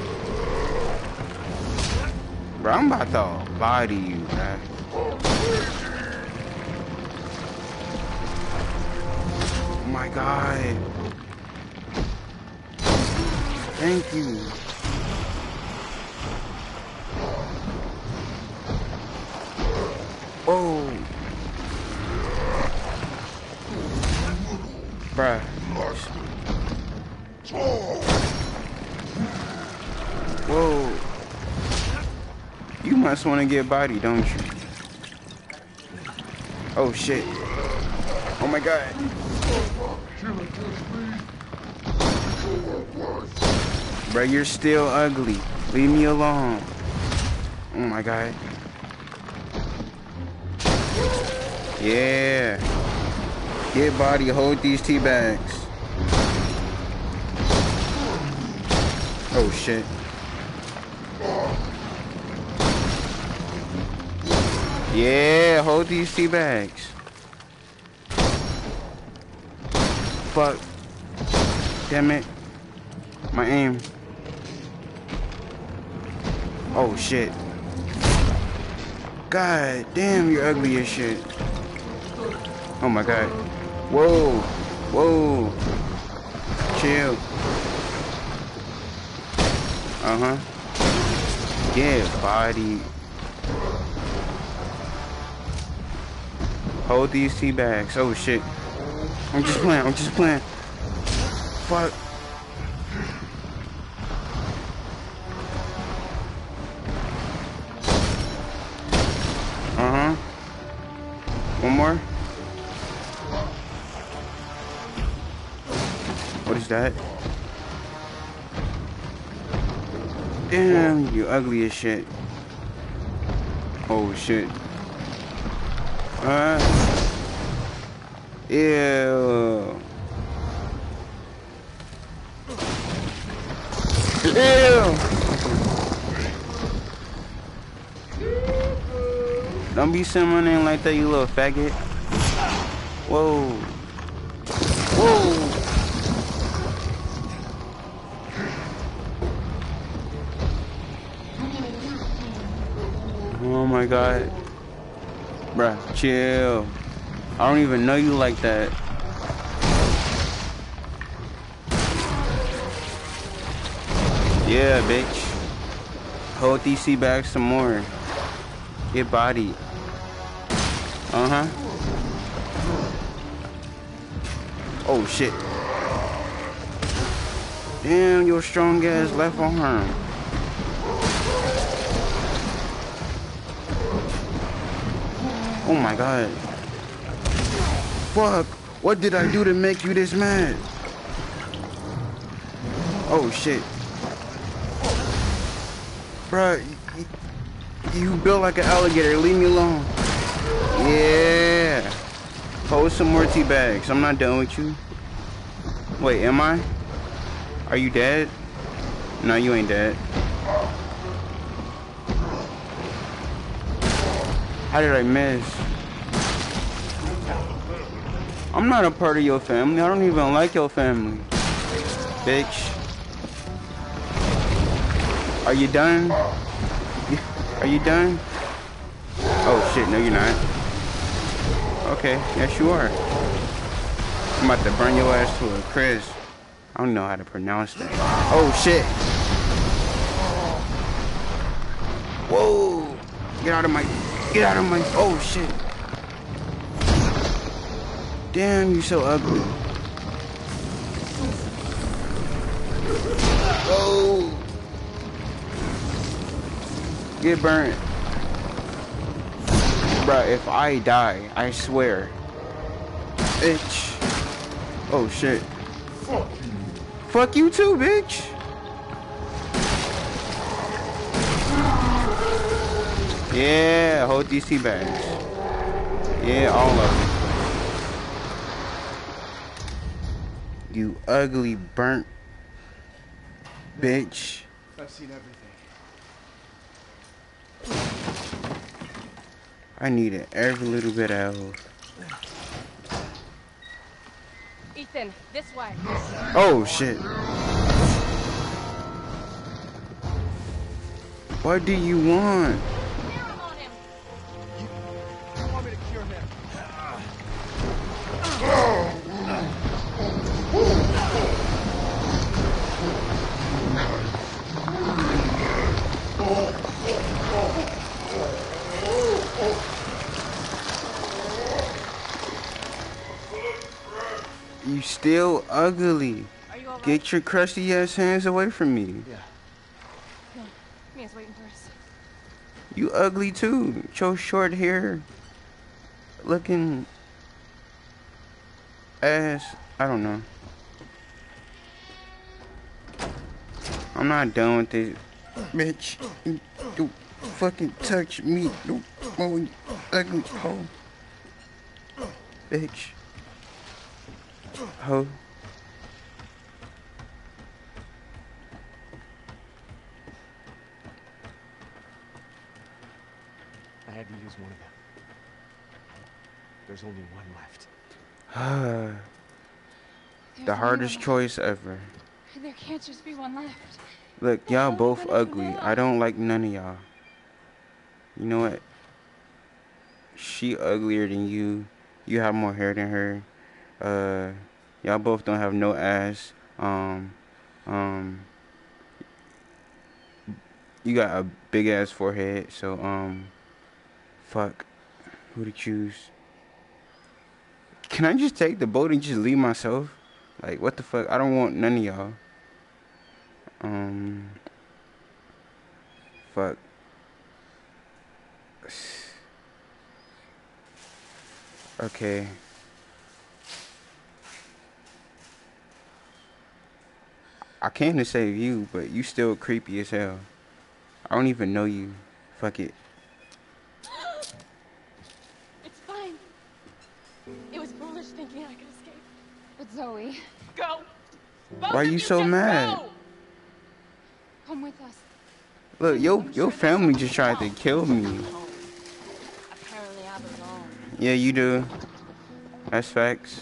Bro, I'm about to body you, man. Oh my god. Thank you. Whoa. Bruh. Whoa. You must want to get body, don't you? Oh shit. Oh my god. Bruh, you're still ugly. Leave me alone. Oh my god. Yeah. Get body, hold these tea bags. Oh shit. Yeah, hold these tea bags. Fuck. Damn it. My aim. Oh shit. God damn, you're ugly as shit. Oh my god. Whoa. Whoa. Chill. Uh-huh. Yeah, body. Hold these tea bags. Oh shit. I'm just playing. I'm just playing. Fuck. Uh-huh. One more. What is that? Damn, you ugly as shit. Oh shit. Ew. Ew. Don't be summoning like that, you little faggot. Whoa. Whoa. Oh my god. Bruh, chill. I don't even know you like that. Yeah, bitch. Hold these sea bags some more. Get bodied. Uh-huh. Oh shit. Damn, your strong ass left arm. Oh my god. Fuck. What did I do to make you this mad? Oh shit. Bruh, you built like an alligator. Leave me alone. Yeah. Hold some more tea bags. I'm not done with you. Wait, am I? Are you dead? No, you ain't dead. How did I miss? I'm not a part of your family. I don't even like your family. Bitch. Are you done? Are you done? Oh shit, no you're not. Okay, yes you are. I'm about to burn your ass to a crisp. I don't know how to pronounce that. Oh shit. Whoa. Get out of my, oh shit. Damn, you so ugly. Whoa. Get burnt. Bruh, if I die, I swear. Bitch. Oh shit. Fuck you too, bitch. Yeah, hold these tea bags. Yeah, all of them. You ugly burnt bitch. I've seen everything. I needed every little bit of health. Ethan, this way. Oh shit. What do you want? Serum on him. You want me to cure him? You still ugly. Are you alright? Get your crusty ass hands away from me. Yeah. No, Mia's waiting for us. You ugly too. With your short hair. Looking ass. I don't know. I'm not done with this. Bitch. You fucking touch me. You ugly hoe. Bitch. Hoe. I had to use one of them. There's only one left. The hardest choice ever. There can't just be one left. Look, y'all both ugly. I don't like none of y'all. You know what? She uglier than you. You have more hair than her. Y'all both don't have no ass. You got a big ass forehead. So, fuck. Who to choose? Can I just take the boat and just leave myself? Like, what the fuck? I don't want none of y'all. Fuck. Okay. I came to save you, but you still creepy as hell. I don't even know you. Fuck it. It's fine. It was foolish thinking I could escape. But Zoe, Go! Why are you so mad? come with us. Look, your family just tried to kill me. Apparently I belong. Yeah, you do. That's facts.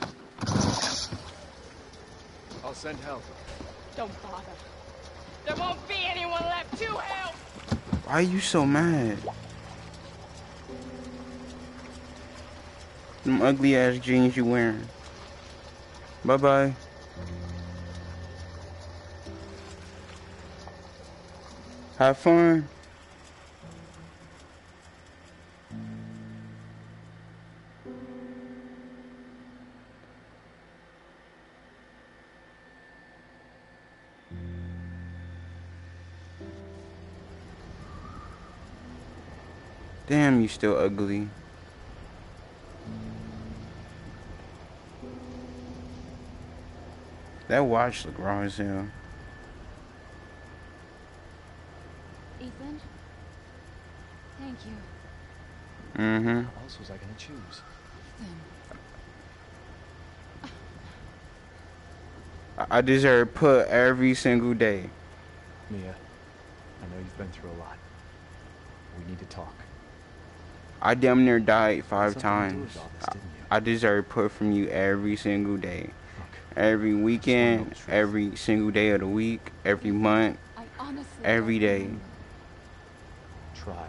I'll send help. Don't bother. There won't be anyone left to help! Why are you so mad? Them ugly ass jeans you wearing. Bye bye. Have fun. Damn, you still ugly. That watch look raw as hell. Ethan? Thank you. Mm-hmm. How else was I gonna choose? Ethan. I deserve put every single day. Mia, I know you've been through a lot. We need to talk. I damn near died 5 Something to do times. with all this, didn't you? I deserve put from you every single day. Look, Every know the weekend, truth. every single day of the week, every month, I honestly every don't day. remember. try.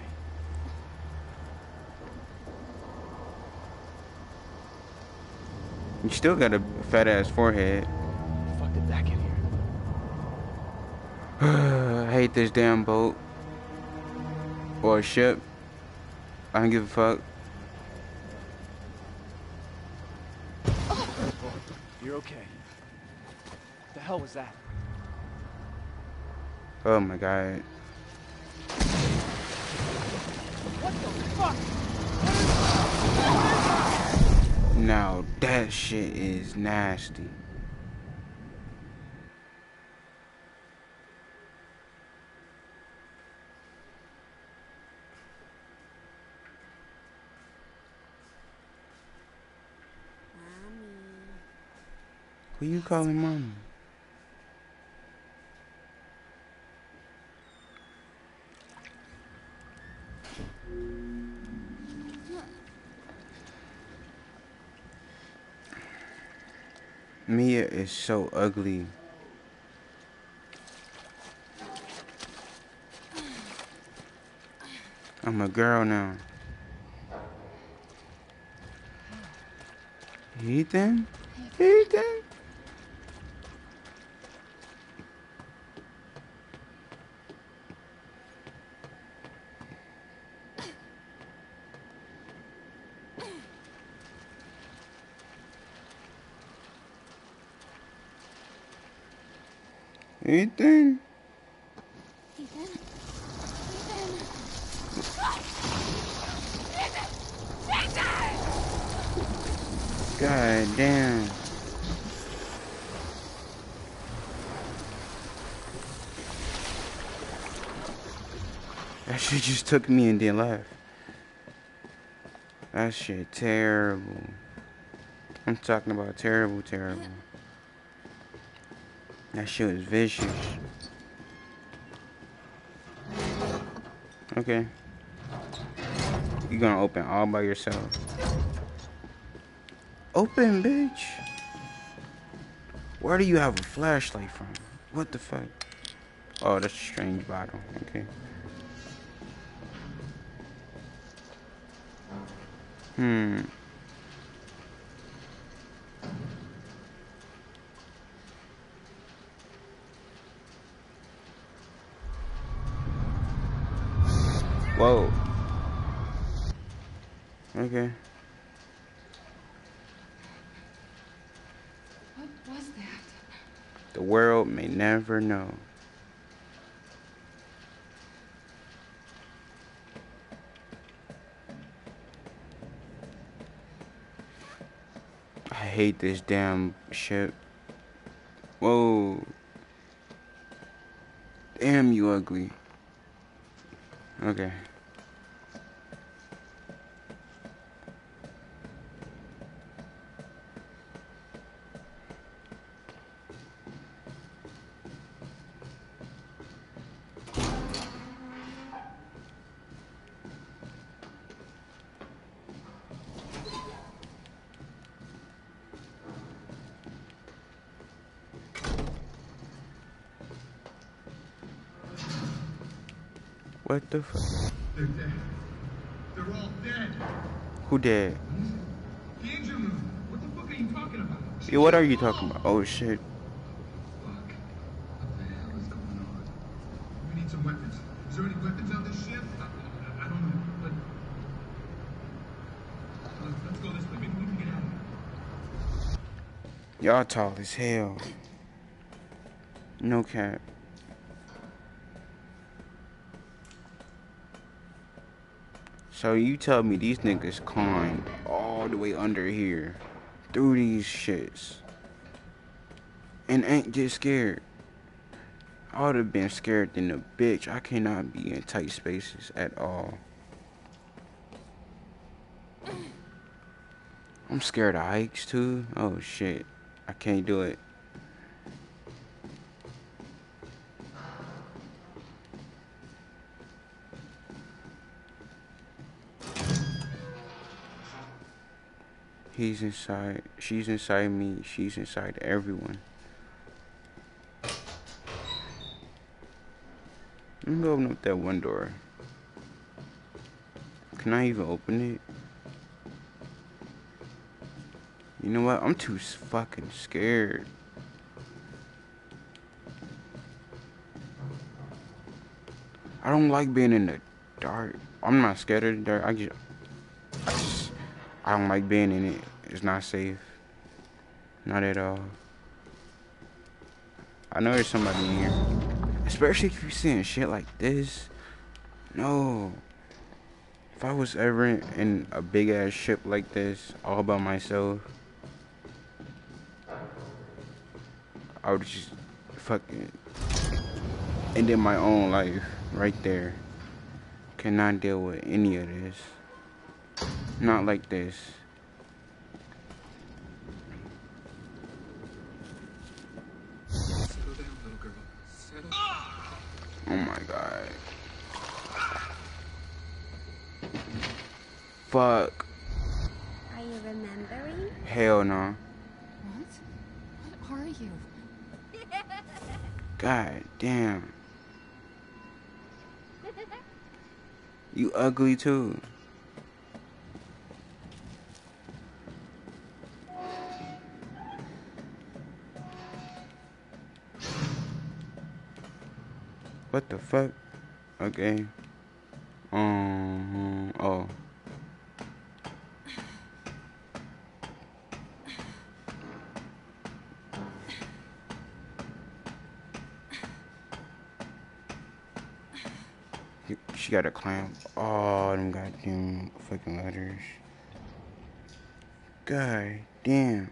You still got a fat ass forehead. How the fuck did that get here? I hate this damn boat. Or a ship. I don't give a fuck. You're okay. What the hell was that? Oh my god. What the fuck? Now that shit is nasty. Who you calling mommy? Mia is so ugly. I'm a girl now. Ethan? Ethan? Ethan? Ethan? God damn. That shit just took me and then left. That shit terrible. I'm talking about terrible, terrible. That shit was vicious. Okay. You gonna open all by yourself. Open, bitch. Where do you have a flashlight from? What the fuck? Oh, that's a strange bottle. Okay. Whoa. Okay. What was that? The world may never know. I hate this damn ship. Whoa. Damn, you ugly. Okay. What the fuck? They're dead. They're all dead. Who dead? The engine room. What the fuck are you talking about? Yeah, what are you talking about? Oh shit. Fuck. What the hell is going on? We need some weapons. Is there any weapons on this ship? I don't know, but... Let's go this way. Maybe we can get out of here. Y'all tall as hell. No cap. So you tell me these niggas climbed all the way under here through these shits and ain't just scared. I would have been scared than a bitch. I cannot be in tight spaces at all. I'm scared of heights too. Oh shit. I can't do it. He's inside. She's inside me. She's inside everyone. Let me open up that one door. Can I even open it? You know what? I'm too fucking scared. I don't like being in the dark. I'm not scared of the dark. I don't like being in it. It's not safe. Not at all. I know there's somebody in here. Especially if you're seeing shit like this. No. If I was ever in a big ass ship like this, all by myself, I would just fucking end in my own life right there. Cannot deal with any of this. Not like this. Settle down, little girl. Settle. Oh my god. Fuck. Are you remembering? Hell no. What? What are you? God damn. You ugly too. What the fuck? Okay. Oh. She got a clamp. Oh, them goddamn fucking letters. God damn.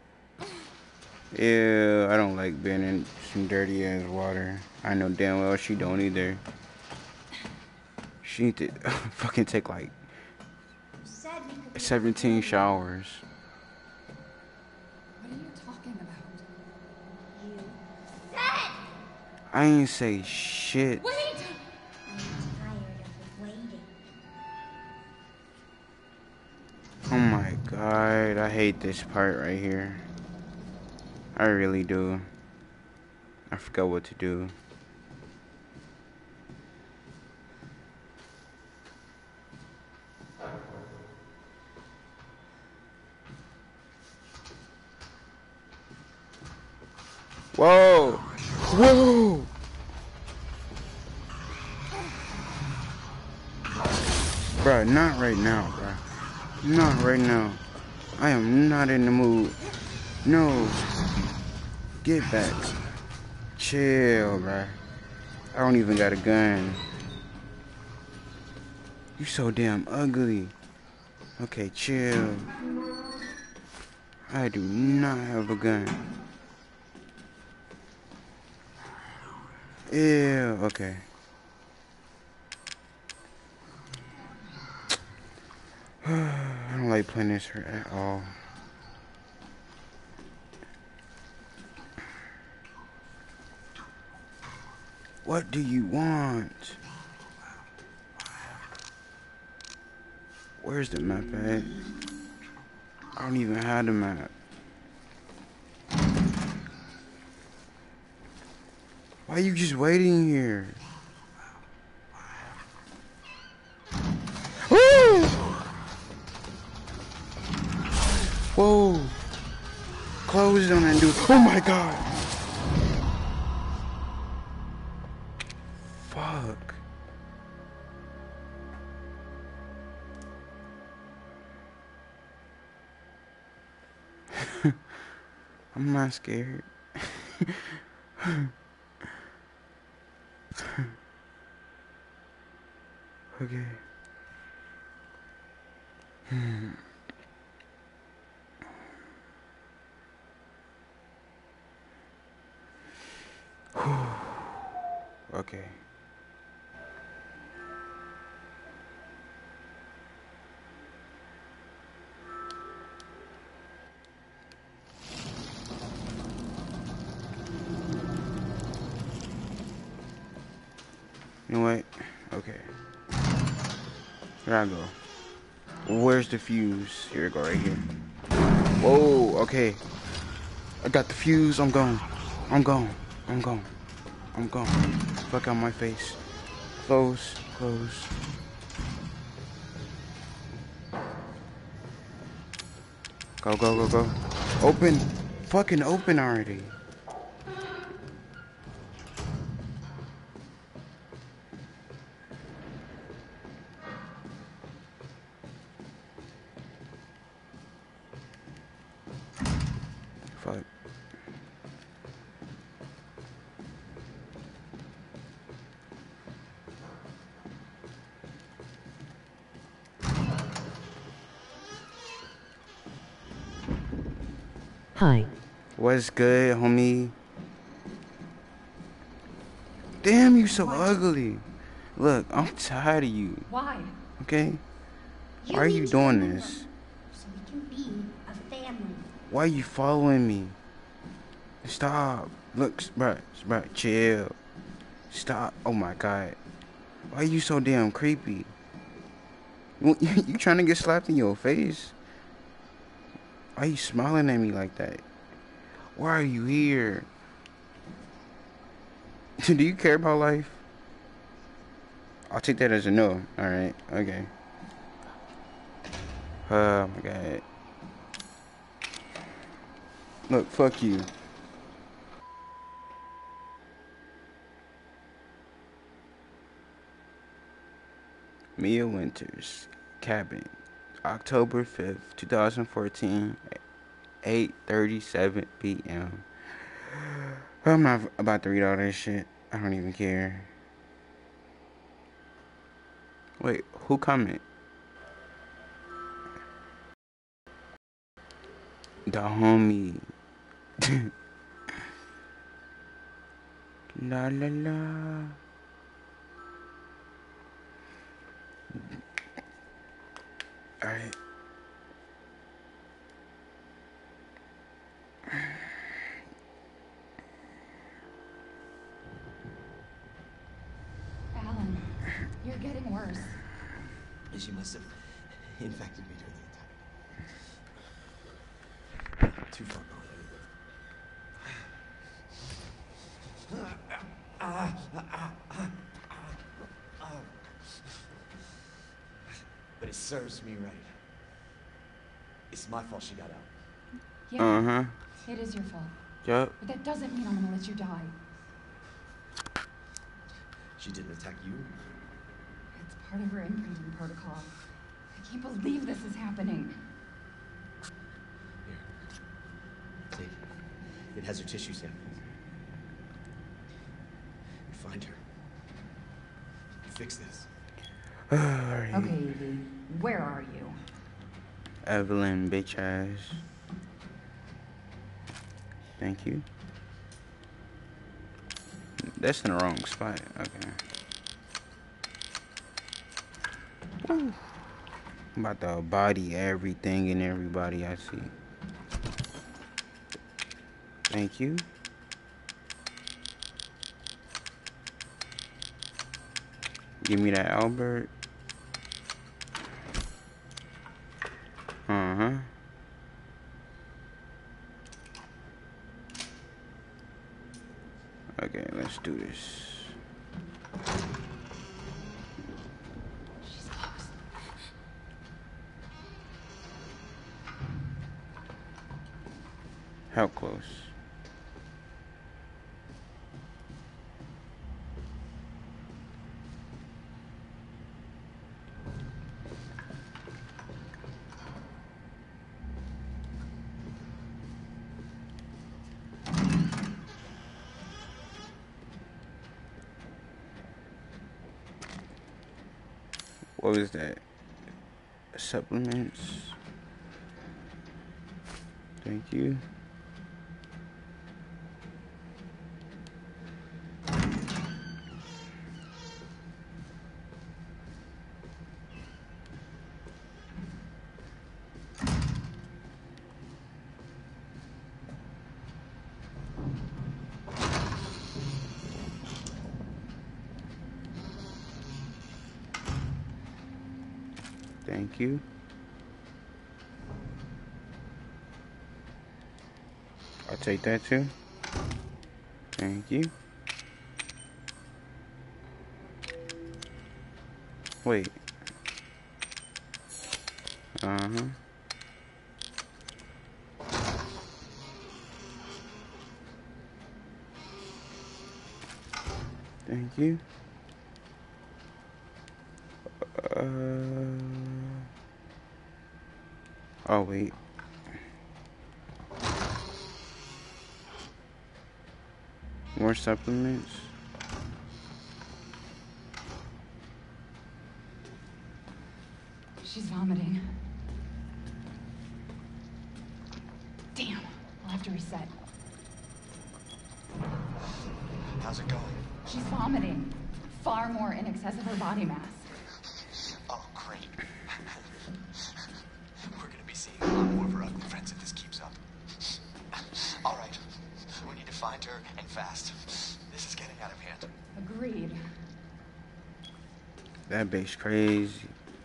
Ew, I don't like being in some dirty ass water. I know damn well she don't either. She need to fucking take like 17 showers. What are you talking about? You said! I ain't say shit. Wait! I'm tired of waiting. Oh my god, I hate this part right here. I really do. I forgot what to do. Whoa! Whoa! Bruh, not right now, bruh. Not right now. I am not in the mood. No. Get back. Chill, bruh. I don't even got a gun. You so damn ugly. Okay, chill. I do not have a gun. Ew, okay. I don't like playing this at all. What do you want? Where's the map at? I don't even have the map. Why are you just waiting here? Woo! Whoa! Close on that dude. Oh my god! Fuck. I'm not scared. Okay. Okay. You know what? Okay. Here I go. Where's the fuse? Here we go, right here. Whoa, okay. I got the fuse. I'm gone. I'm gone. I'm gone. I'm gone. Fuck out my face. Close. Close. Go, go, go, go. Open. Fucking open already. Fuck. Hi. What's good, homie? Damn, you so ugly. Look, I'm tired of you. Why? Okay? Why are you need to doing remember, this? so we can be a family. Why are you following me? Stop. Look, bruh, chill. Stop. Oh my god. Why are you so damn creepy? You trying to get slapped in your face? Why are you smiling at me like that? Why are you here? Do you care about life? I'll take that as a no. Alright, okay. Oh my god. Look, fuck you. Mia Winters, cabin, October 5th, 2014, 8:37 p.m. I'm not about to read all this shit. I don't even care. Wait, who comment? The homie. La la la. Alright. Alan, you're getting worse. She must have infected me during the attack. Too far gone. But it serves me right. It's my fault she got out. Yeah, Uh-huh. it is your fault. Yup. But that doesn't mean I'm gonna let you die. She didn't attack you. It's part of her imprinting protocol. I can't believe this is happening. Here. Take it. It has her tissue samples. Find her. Fix this. Alright. Okay, Evie, where are you? Evelyn, bitch ass. Thank you. That's in the wrong spot. Okay. Woo. I'm about to body everything and everybody I see. Thank you. Give me that Albert. Uh-huh. Okay, let's do this. She's close. How close? What was that? Supplements. Thank you. Thank you. I'll take that too. Thank you. Wait. Uh-huh. Thank you. Oh, wait. More supplements. She's vomiting. Damn, I'll have to reset. How's it going? She's vomiting. Far more in excess of her body mass. Oh, great. We're gonna be seeing a lot more of her ugly friends if this keeps up. All right, we need to find her and fast. This is getting out of hand. Agreed. That bitch crazy.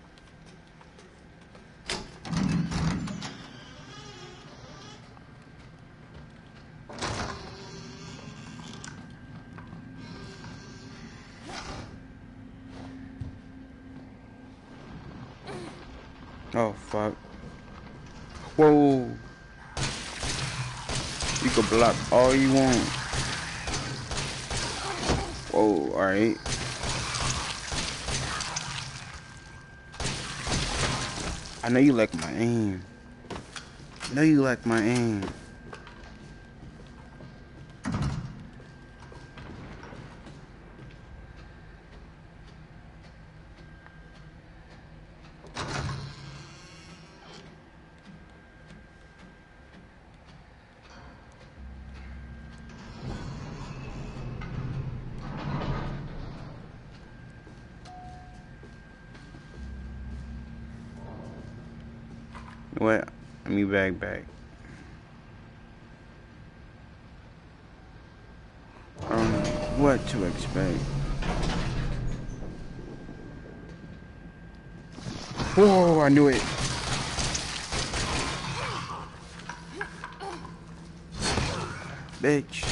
Oh, fuck. Whoa. You can block all you want. Whoa, alright. I know you like my aim. I know you like my aim. What? Let me back. I don't know what to expect. Whoa, I knew it. Bitch.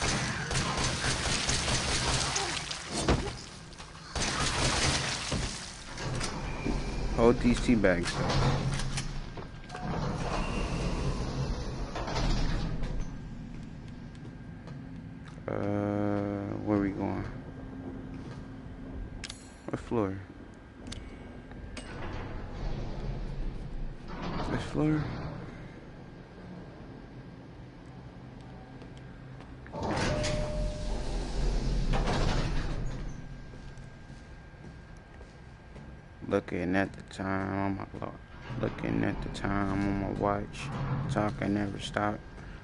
Hold these tea bags though. Where are we going? What floor? This floor? Looking at the time on my clock. Looking at the time on my watch. Talking never stop.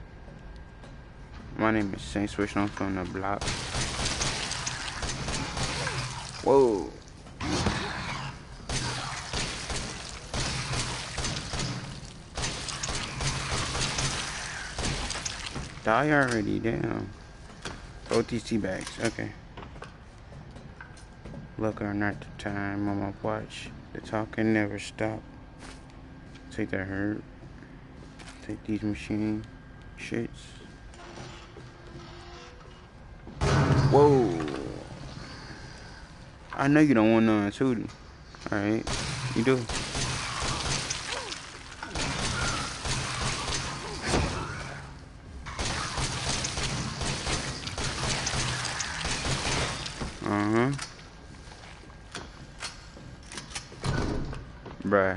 My name is Saint Switch, I'm from the block. Whoa. Die already, damn. Both these tea bags, okay. Looking at the time on my watch. The talking never stop. Take that herb. Take these machine shits. Whoa. I know you don't want none too. Alright. You do. Uh-huh. Bruh.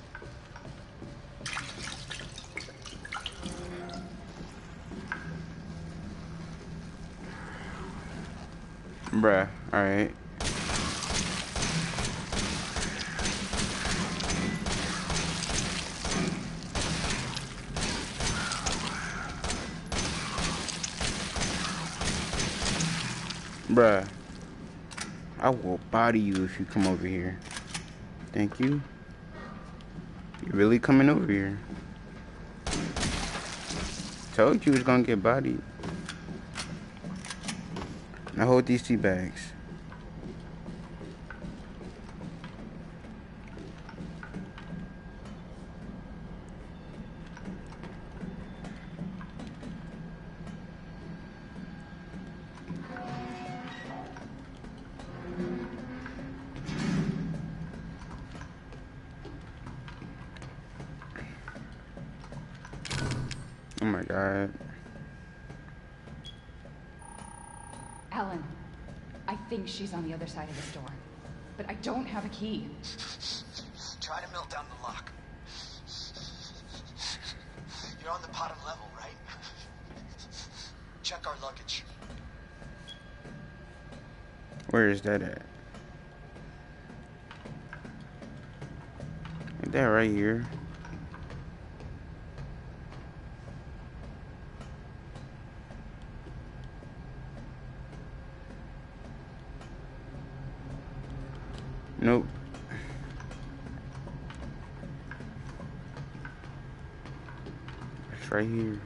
Bruh, alright. Bruh. I will body you if you come over here. Thank you. You really coming over here? Told you it was gonna get bodied. Now hold these tea bags. Oh my god. Alan, I think she's on the other side of this door. But I don't have a key. Try to melt down the lock. You're on the bottom level, right? Check our luggage. Where is that at? Is that right here? Nope. It's right here.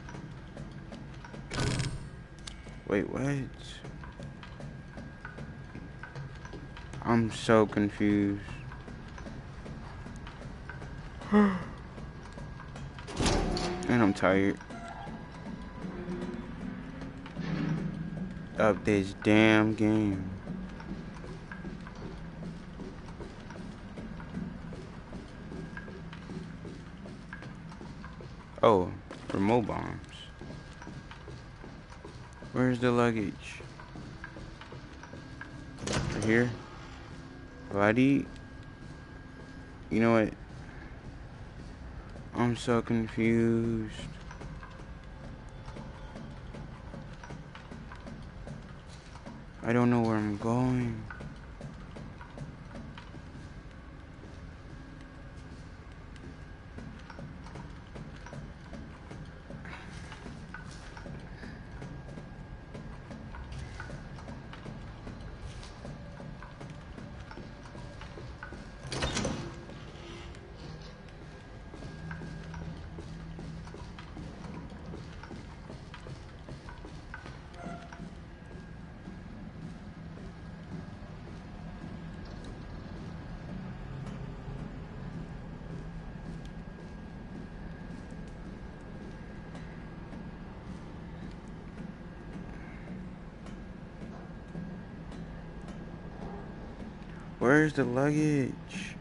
Wait, what? I'm so confused. And I'm tired of this damn game. Oh, remote bombs. Where's the luggage? Right here. Body. You know what? I'm so confused. I don't know where I'm going. Where's the luggage?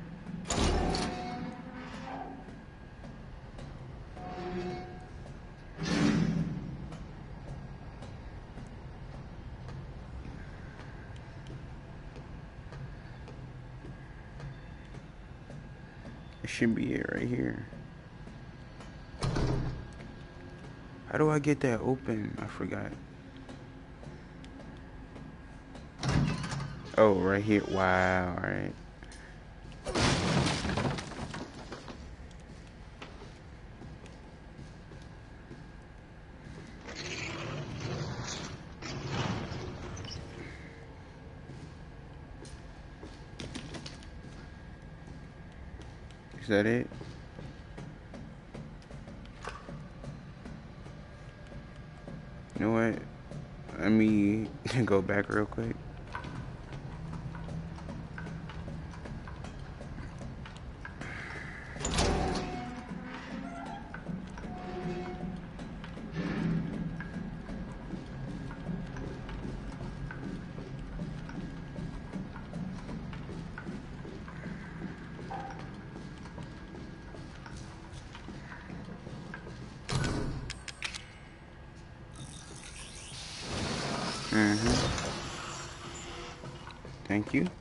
It should be it right here. How do I get that open? I forgot. Oh, right here. Wow, alright. Is that it? You know what? Let me go back real quick. Thank you.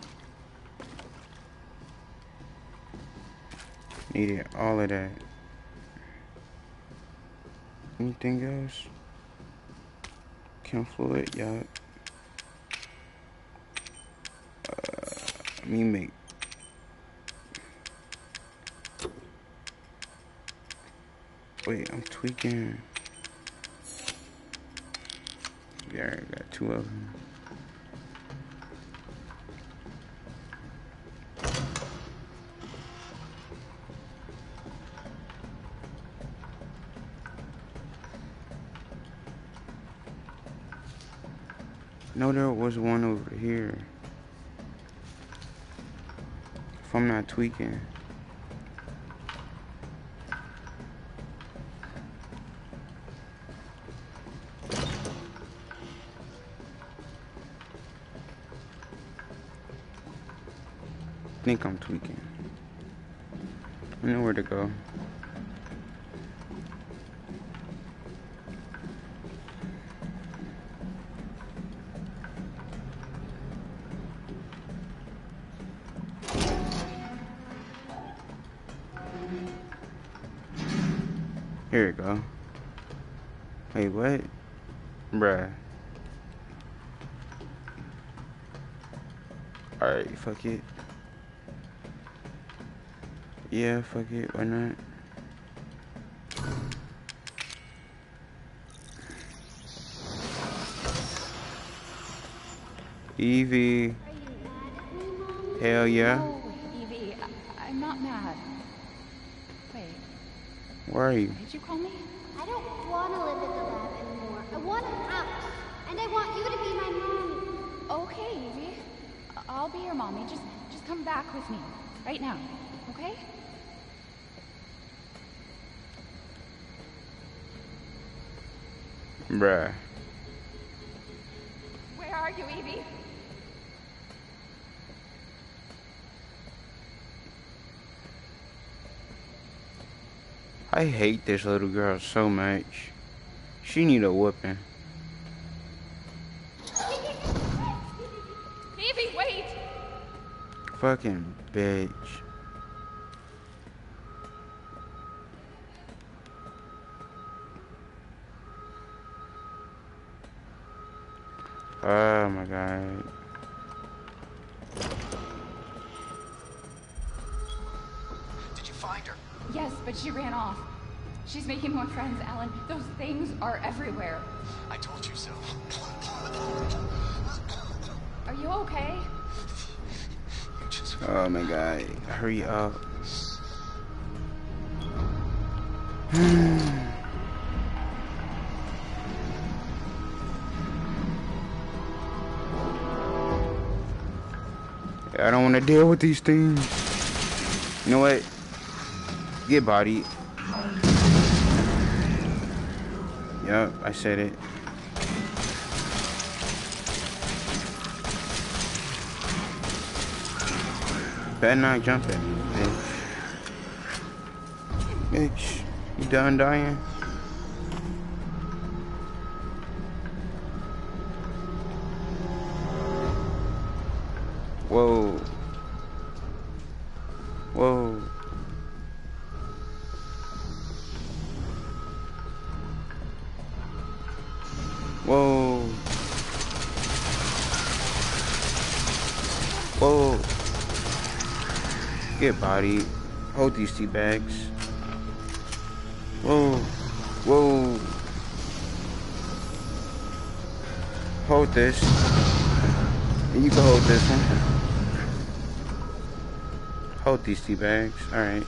Needed all of that. Anything else? Chem fluid, yup. Let me make. Wait, I'm tweaking. Yeah, I got two of them. No, there was one over here. If I'm not tweaking. I think I'm tweaking. I know where to go. Here we go. Wait, what? Bruh. Alright, fuck it. Yeah, fuck it, why not? Evie. Hell yeah. No, Evie, I'm not mad. Wait. Where are you? Did you call me? I don't want to live in the lab anymore. I want out. And I want you to be my mommy. Okay, Evie. I'll be your mommy. Just come back with me. Right now. Okay? Bruh. Where are you, Evie? I hate this little girl so much. She need a whooping. Evie, wait! Fucking bitch. Oh my god. Did you find her? Yes, but she ran off. She's making more friends, Alan. Those things are everywhere. I told you so. Are you okay? Oh my god. Hurry up. I don't want to deal with these things. You know what? Get bodied. Yup, I said it. Better not jump at me, bitch. Bitch, you done dying? Whoa. Whoa. Whoa. Whoa. Get bodied. Hold these tea bags. Whoa. Whoa. Hold this. And you can hold this one. Hold these tea bags. Alright.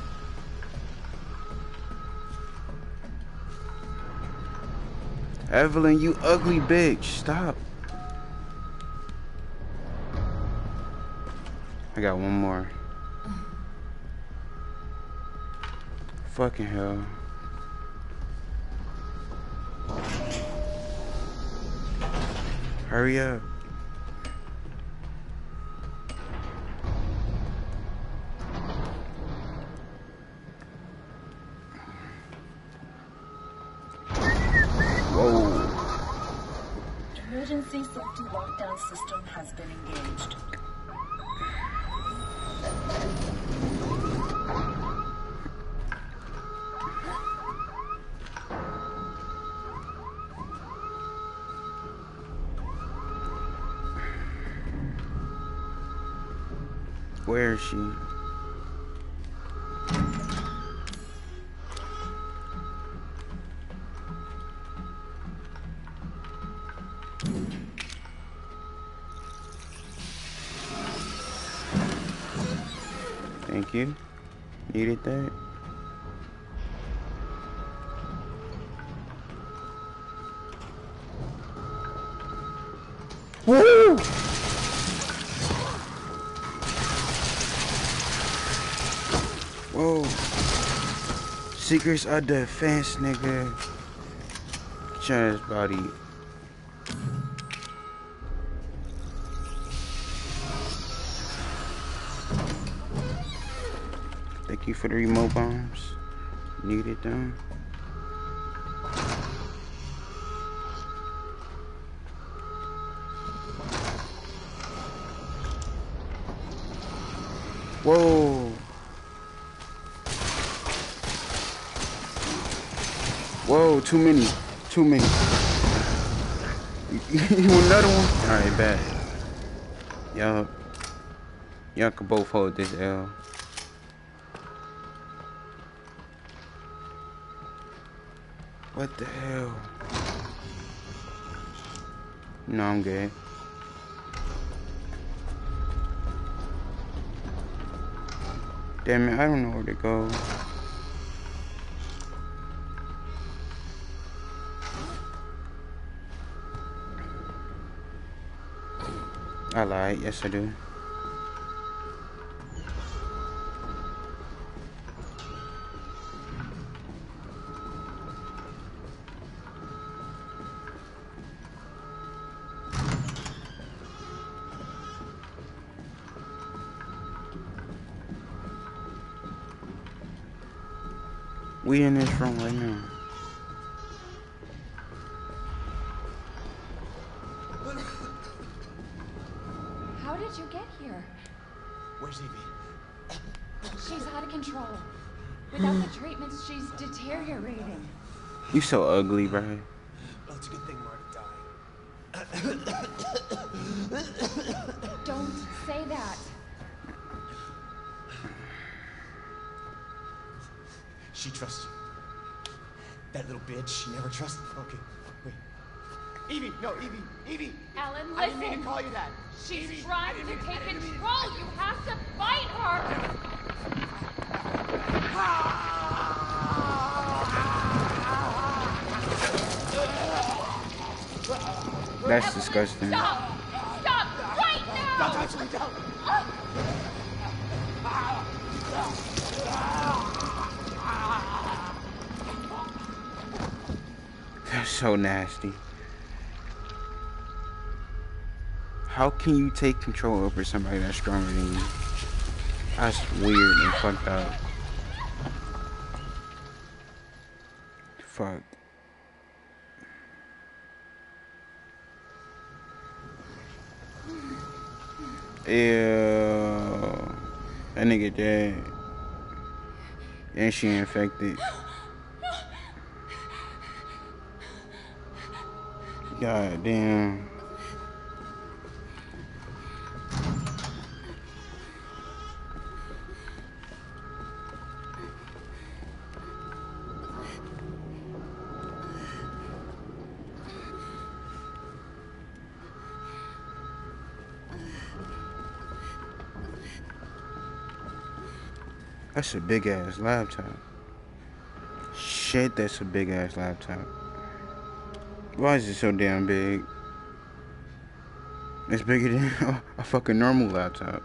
Evelyn, you ugly bitch. Stop. I got one more. Fucking hell. Hurry up. Whoa. Emergency safety lockdown system has been engaged. Where is she? Thank you. Needed that. Woo! Whoa. Secrets of defense, nigga. Get his body. Thank you for the remote bombs. Needed them. Whoa. Whoa, too many. Too many. You want another one? Alright, bet. Y'all can both hold this L. What the hell? No, I'm good. Damn it, I don't know where to go. I lied, yes I do. We in this room right now. How did you get here? Where's Evie? She's out of control. Without the treatments, she's deteriorating. You so ugly, bro. Well, it's a good thing Marty died. Don't say that. She trusts you. That little bitch, she never trusted. Okay, wait. Evie, no, Evie. Alan, listen. I didn't mean to call you that. She's Evie, trying to take control. You have to fight her. That's disgusting. Stop! Stop right now! Don't touch me, don't! That's so nasty. How can you take control over somebody that's stronger than you? That's weird and fucked up. Fuck. Ew. That nigga dead. And she infected. God damn. That's a big ass laptop. Shit, that's a big ass laptop. Why is it so damn big? It's bigger than a fucking normal laptop.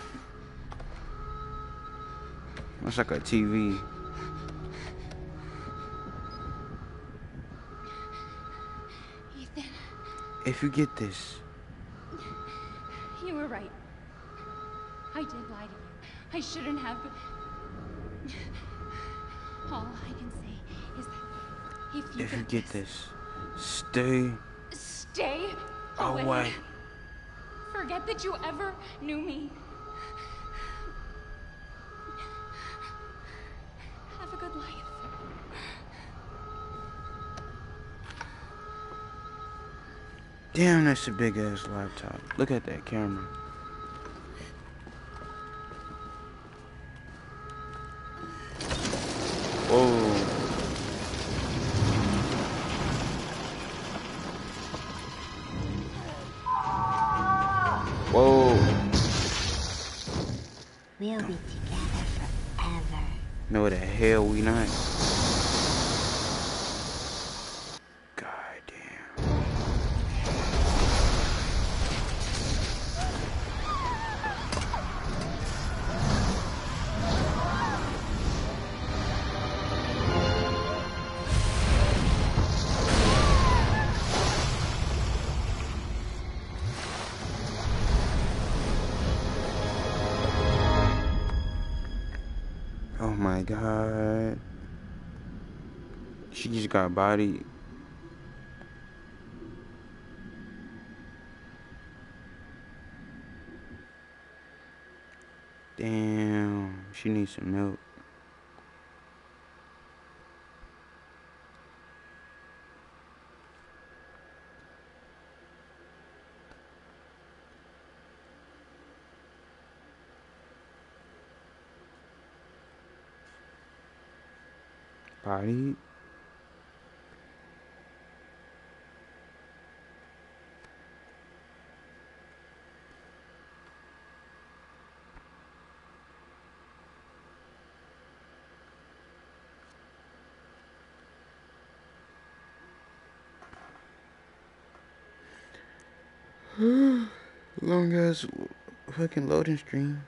That's like a TV. Ethan. If you get this. You were right. I did lie to you. I shouldn't have. All I can say is that if you get this, stay away. Forget that you ever knew me. Have a good life. Damn, that's a big ass laptop. Look at that camera. Whoa. Whoa. We'll be together forever. No, the hell we not. God damn. god. She just got bodied. Damn. She needs some milk. Bodied. Long ass fucking loading screen.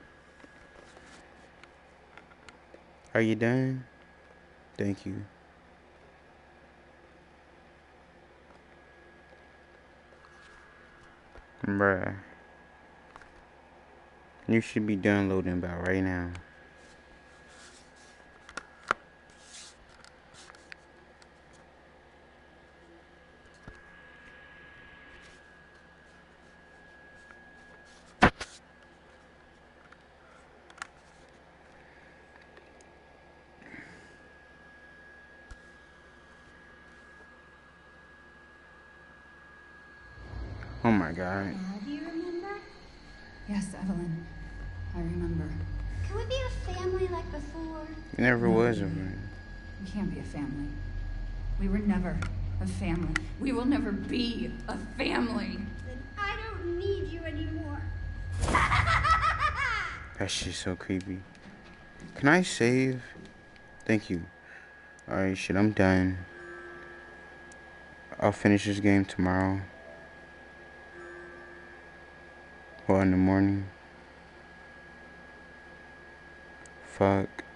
Are you done? Thank you. Bruh. You should be done loading about right now. Oh my god. Do you remember? Yes, Evelyn. I remember. Can we be a family like before? It never was a friend. We can't be a family. We were never a family. We will never be a family. Then I don't need you anymore. That shit's so creepy. Can I save? Thank you. Alright, shit, I'm done. I'll finish this game tomorrow. Or in the morning. Fuck.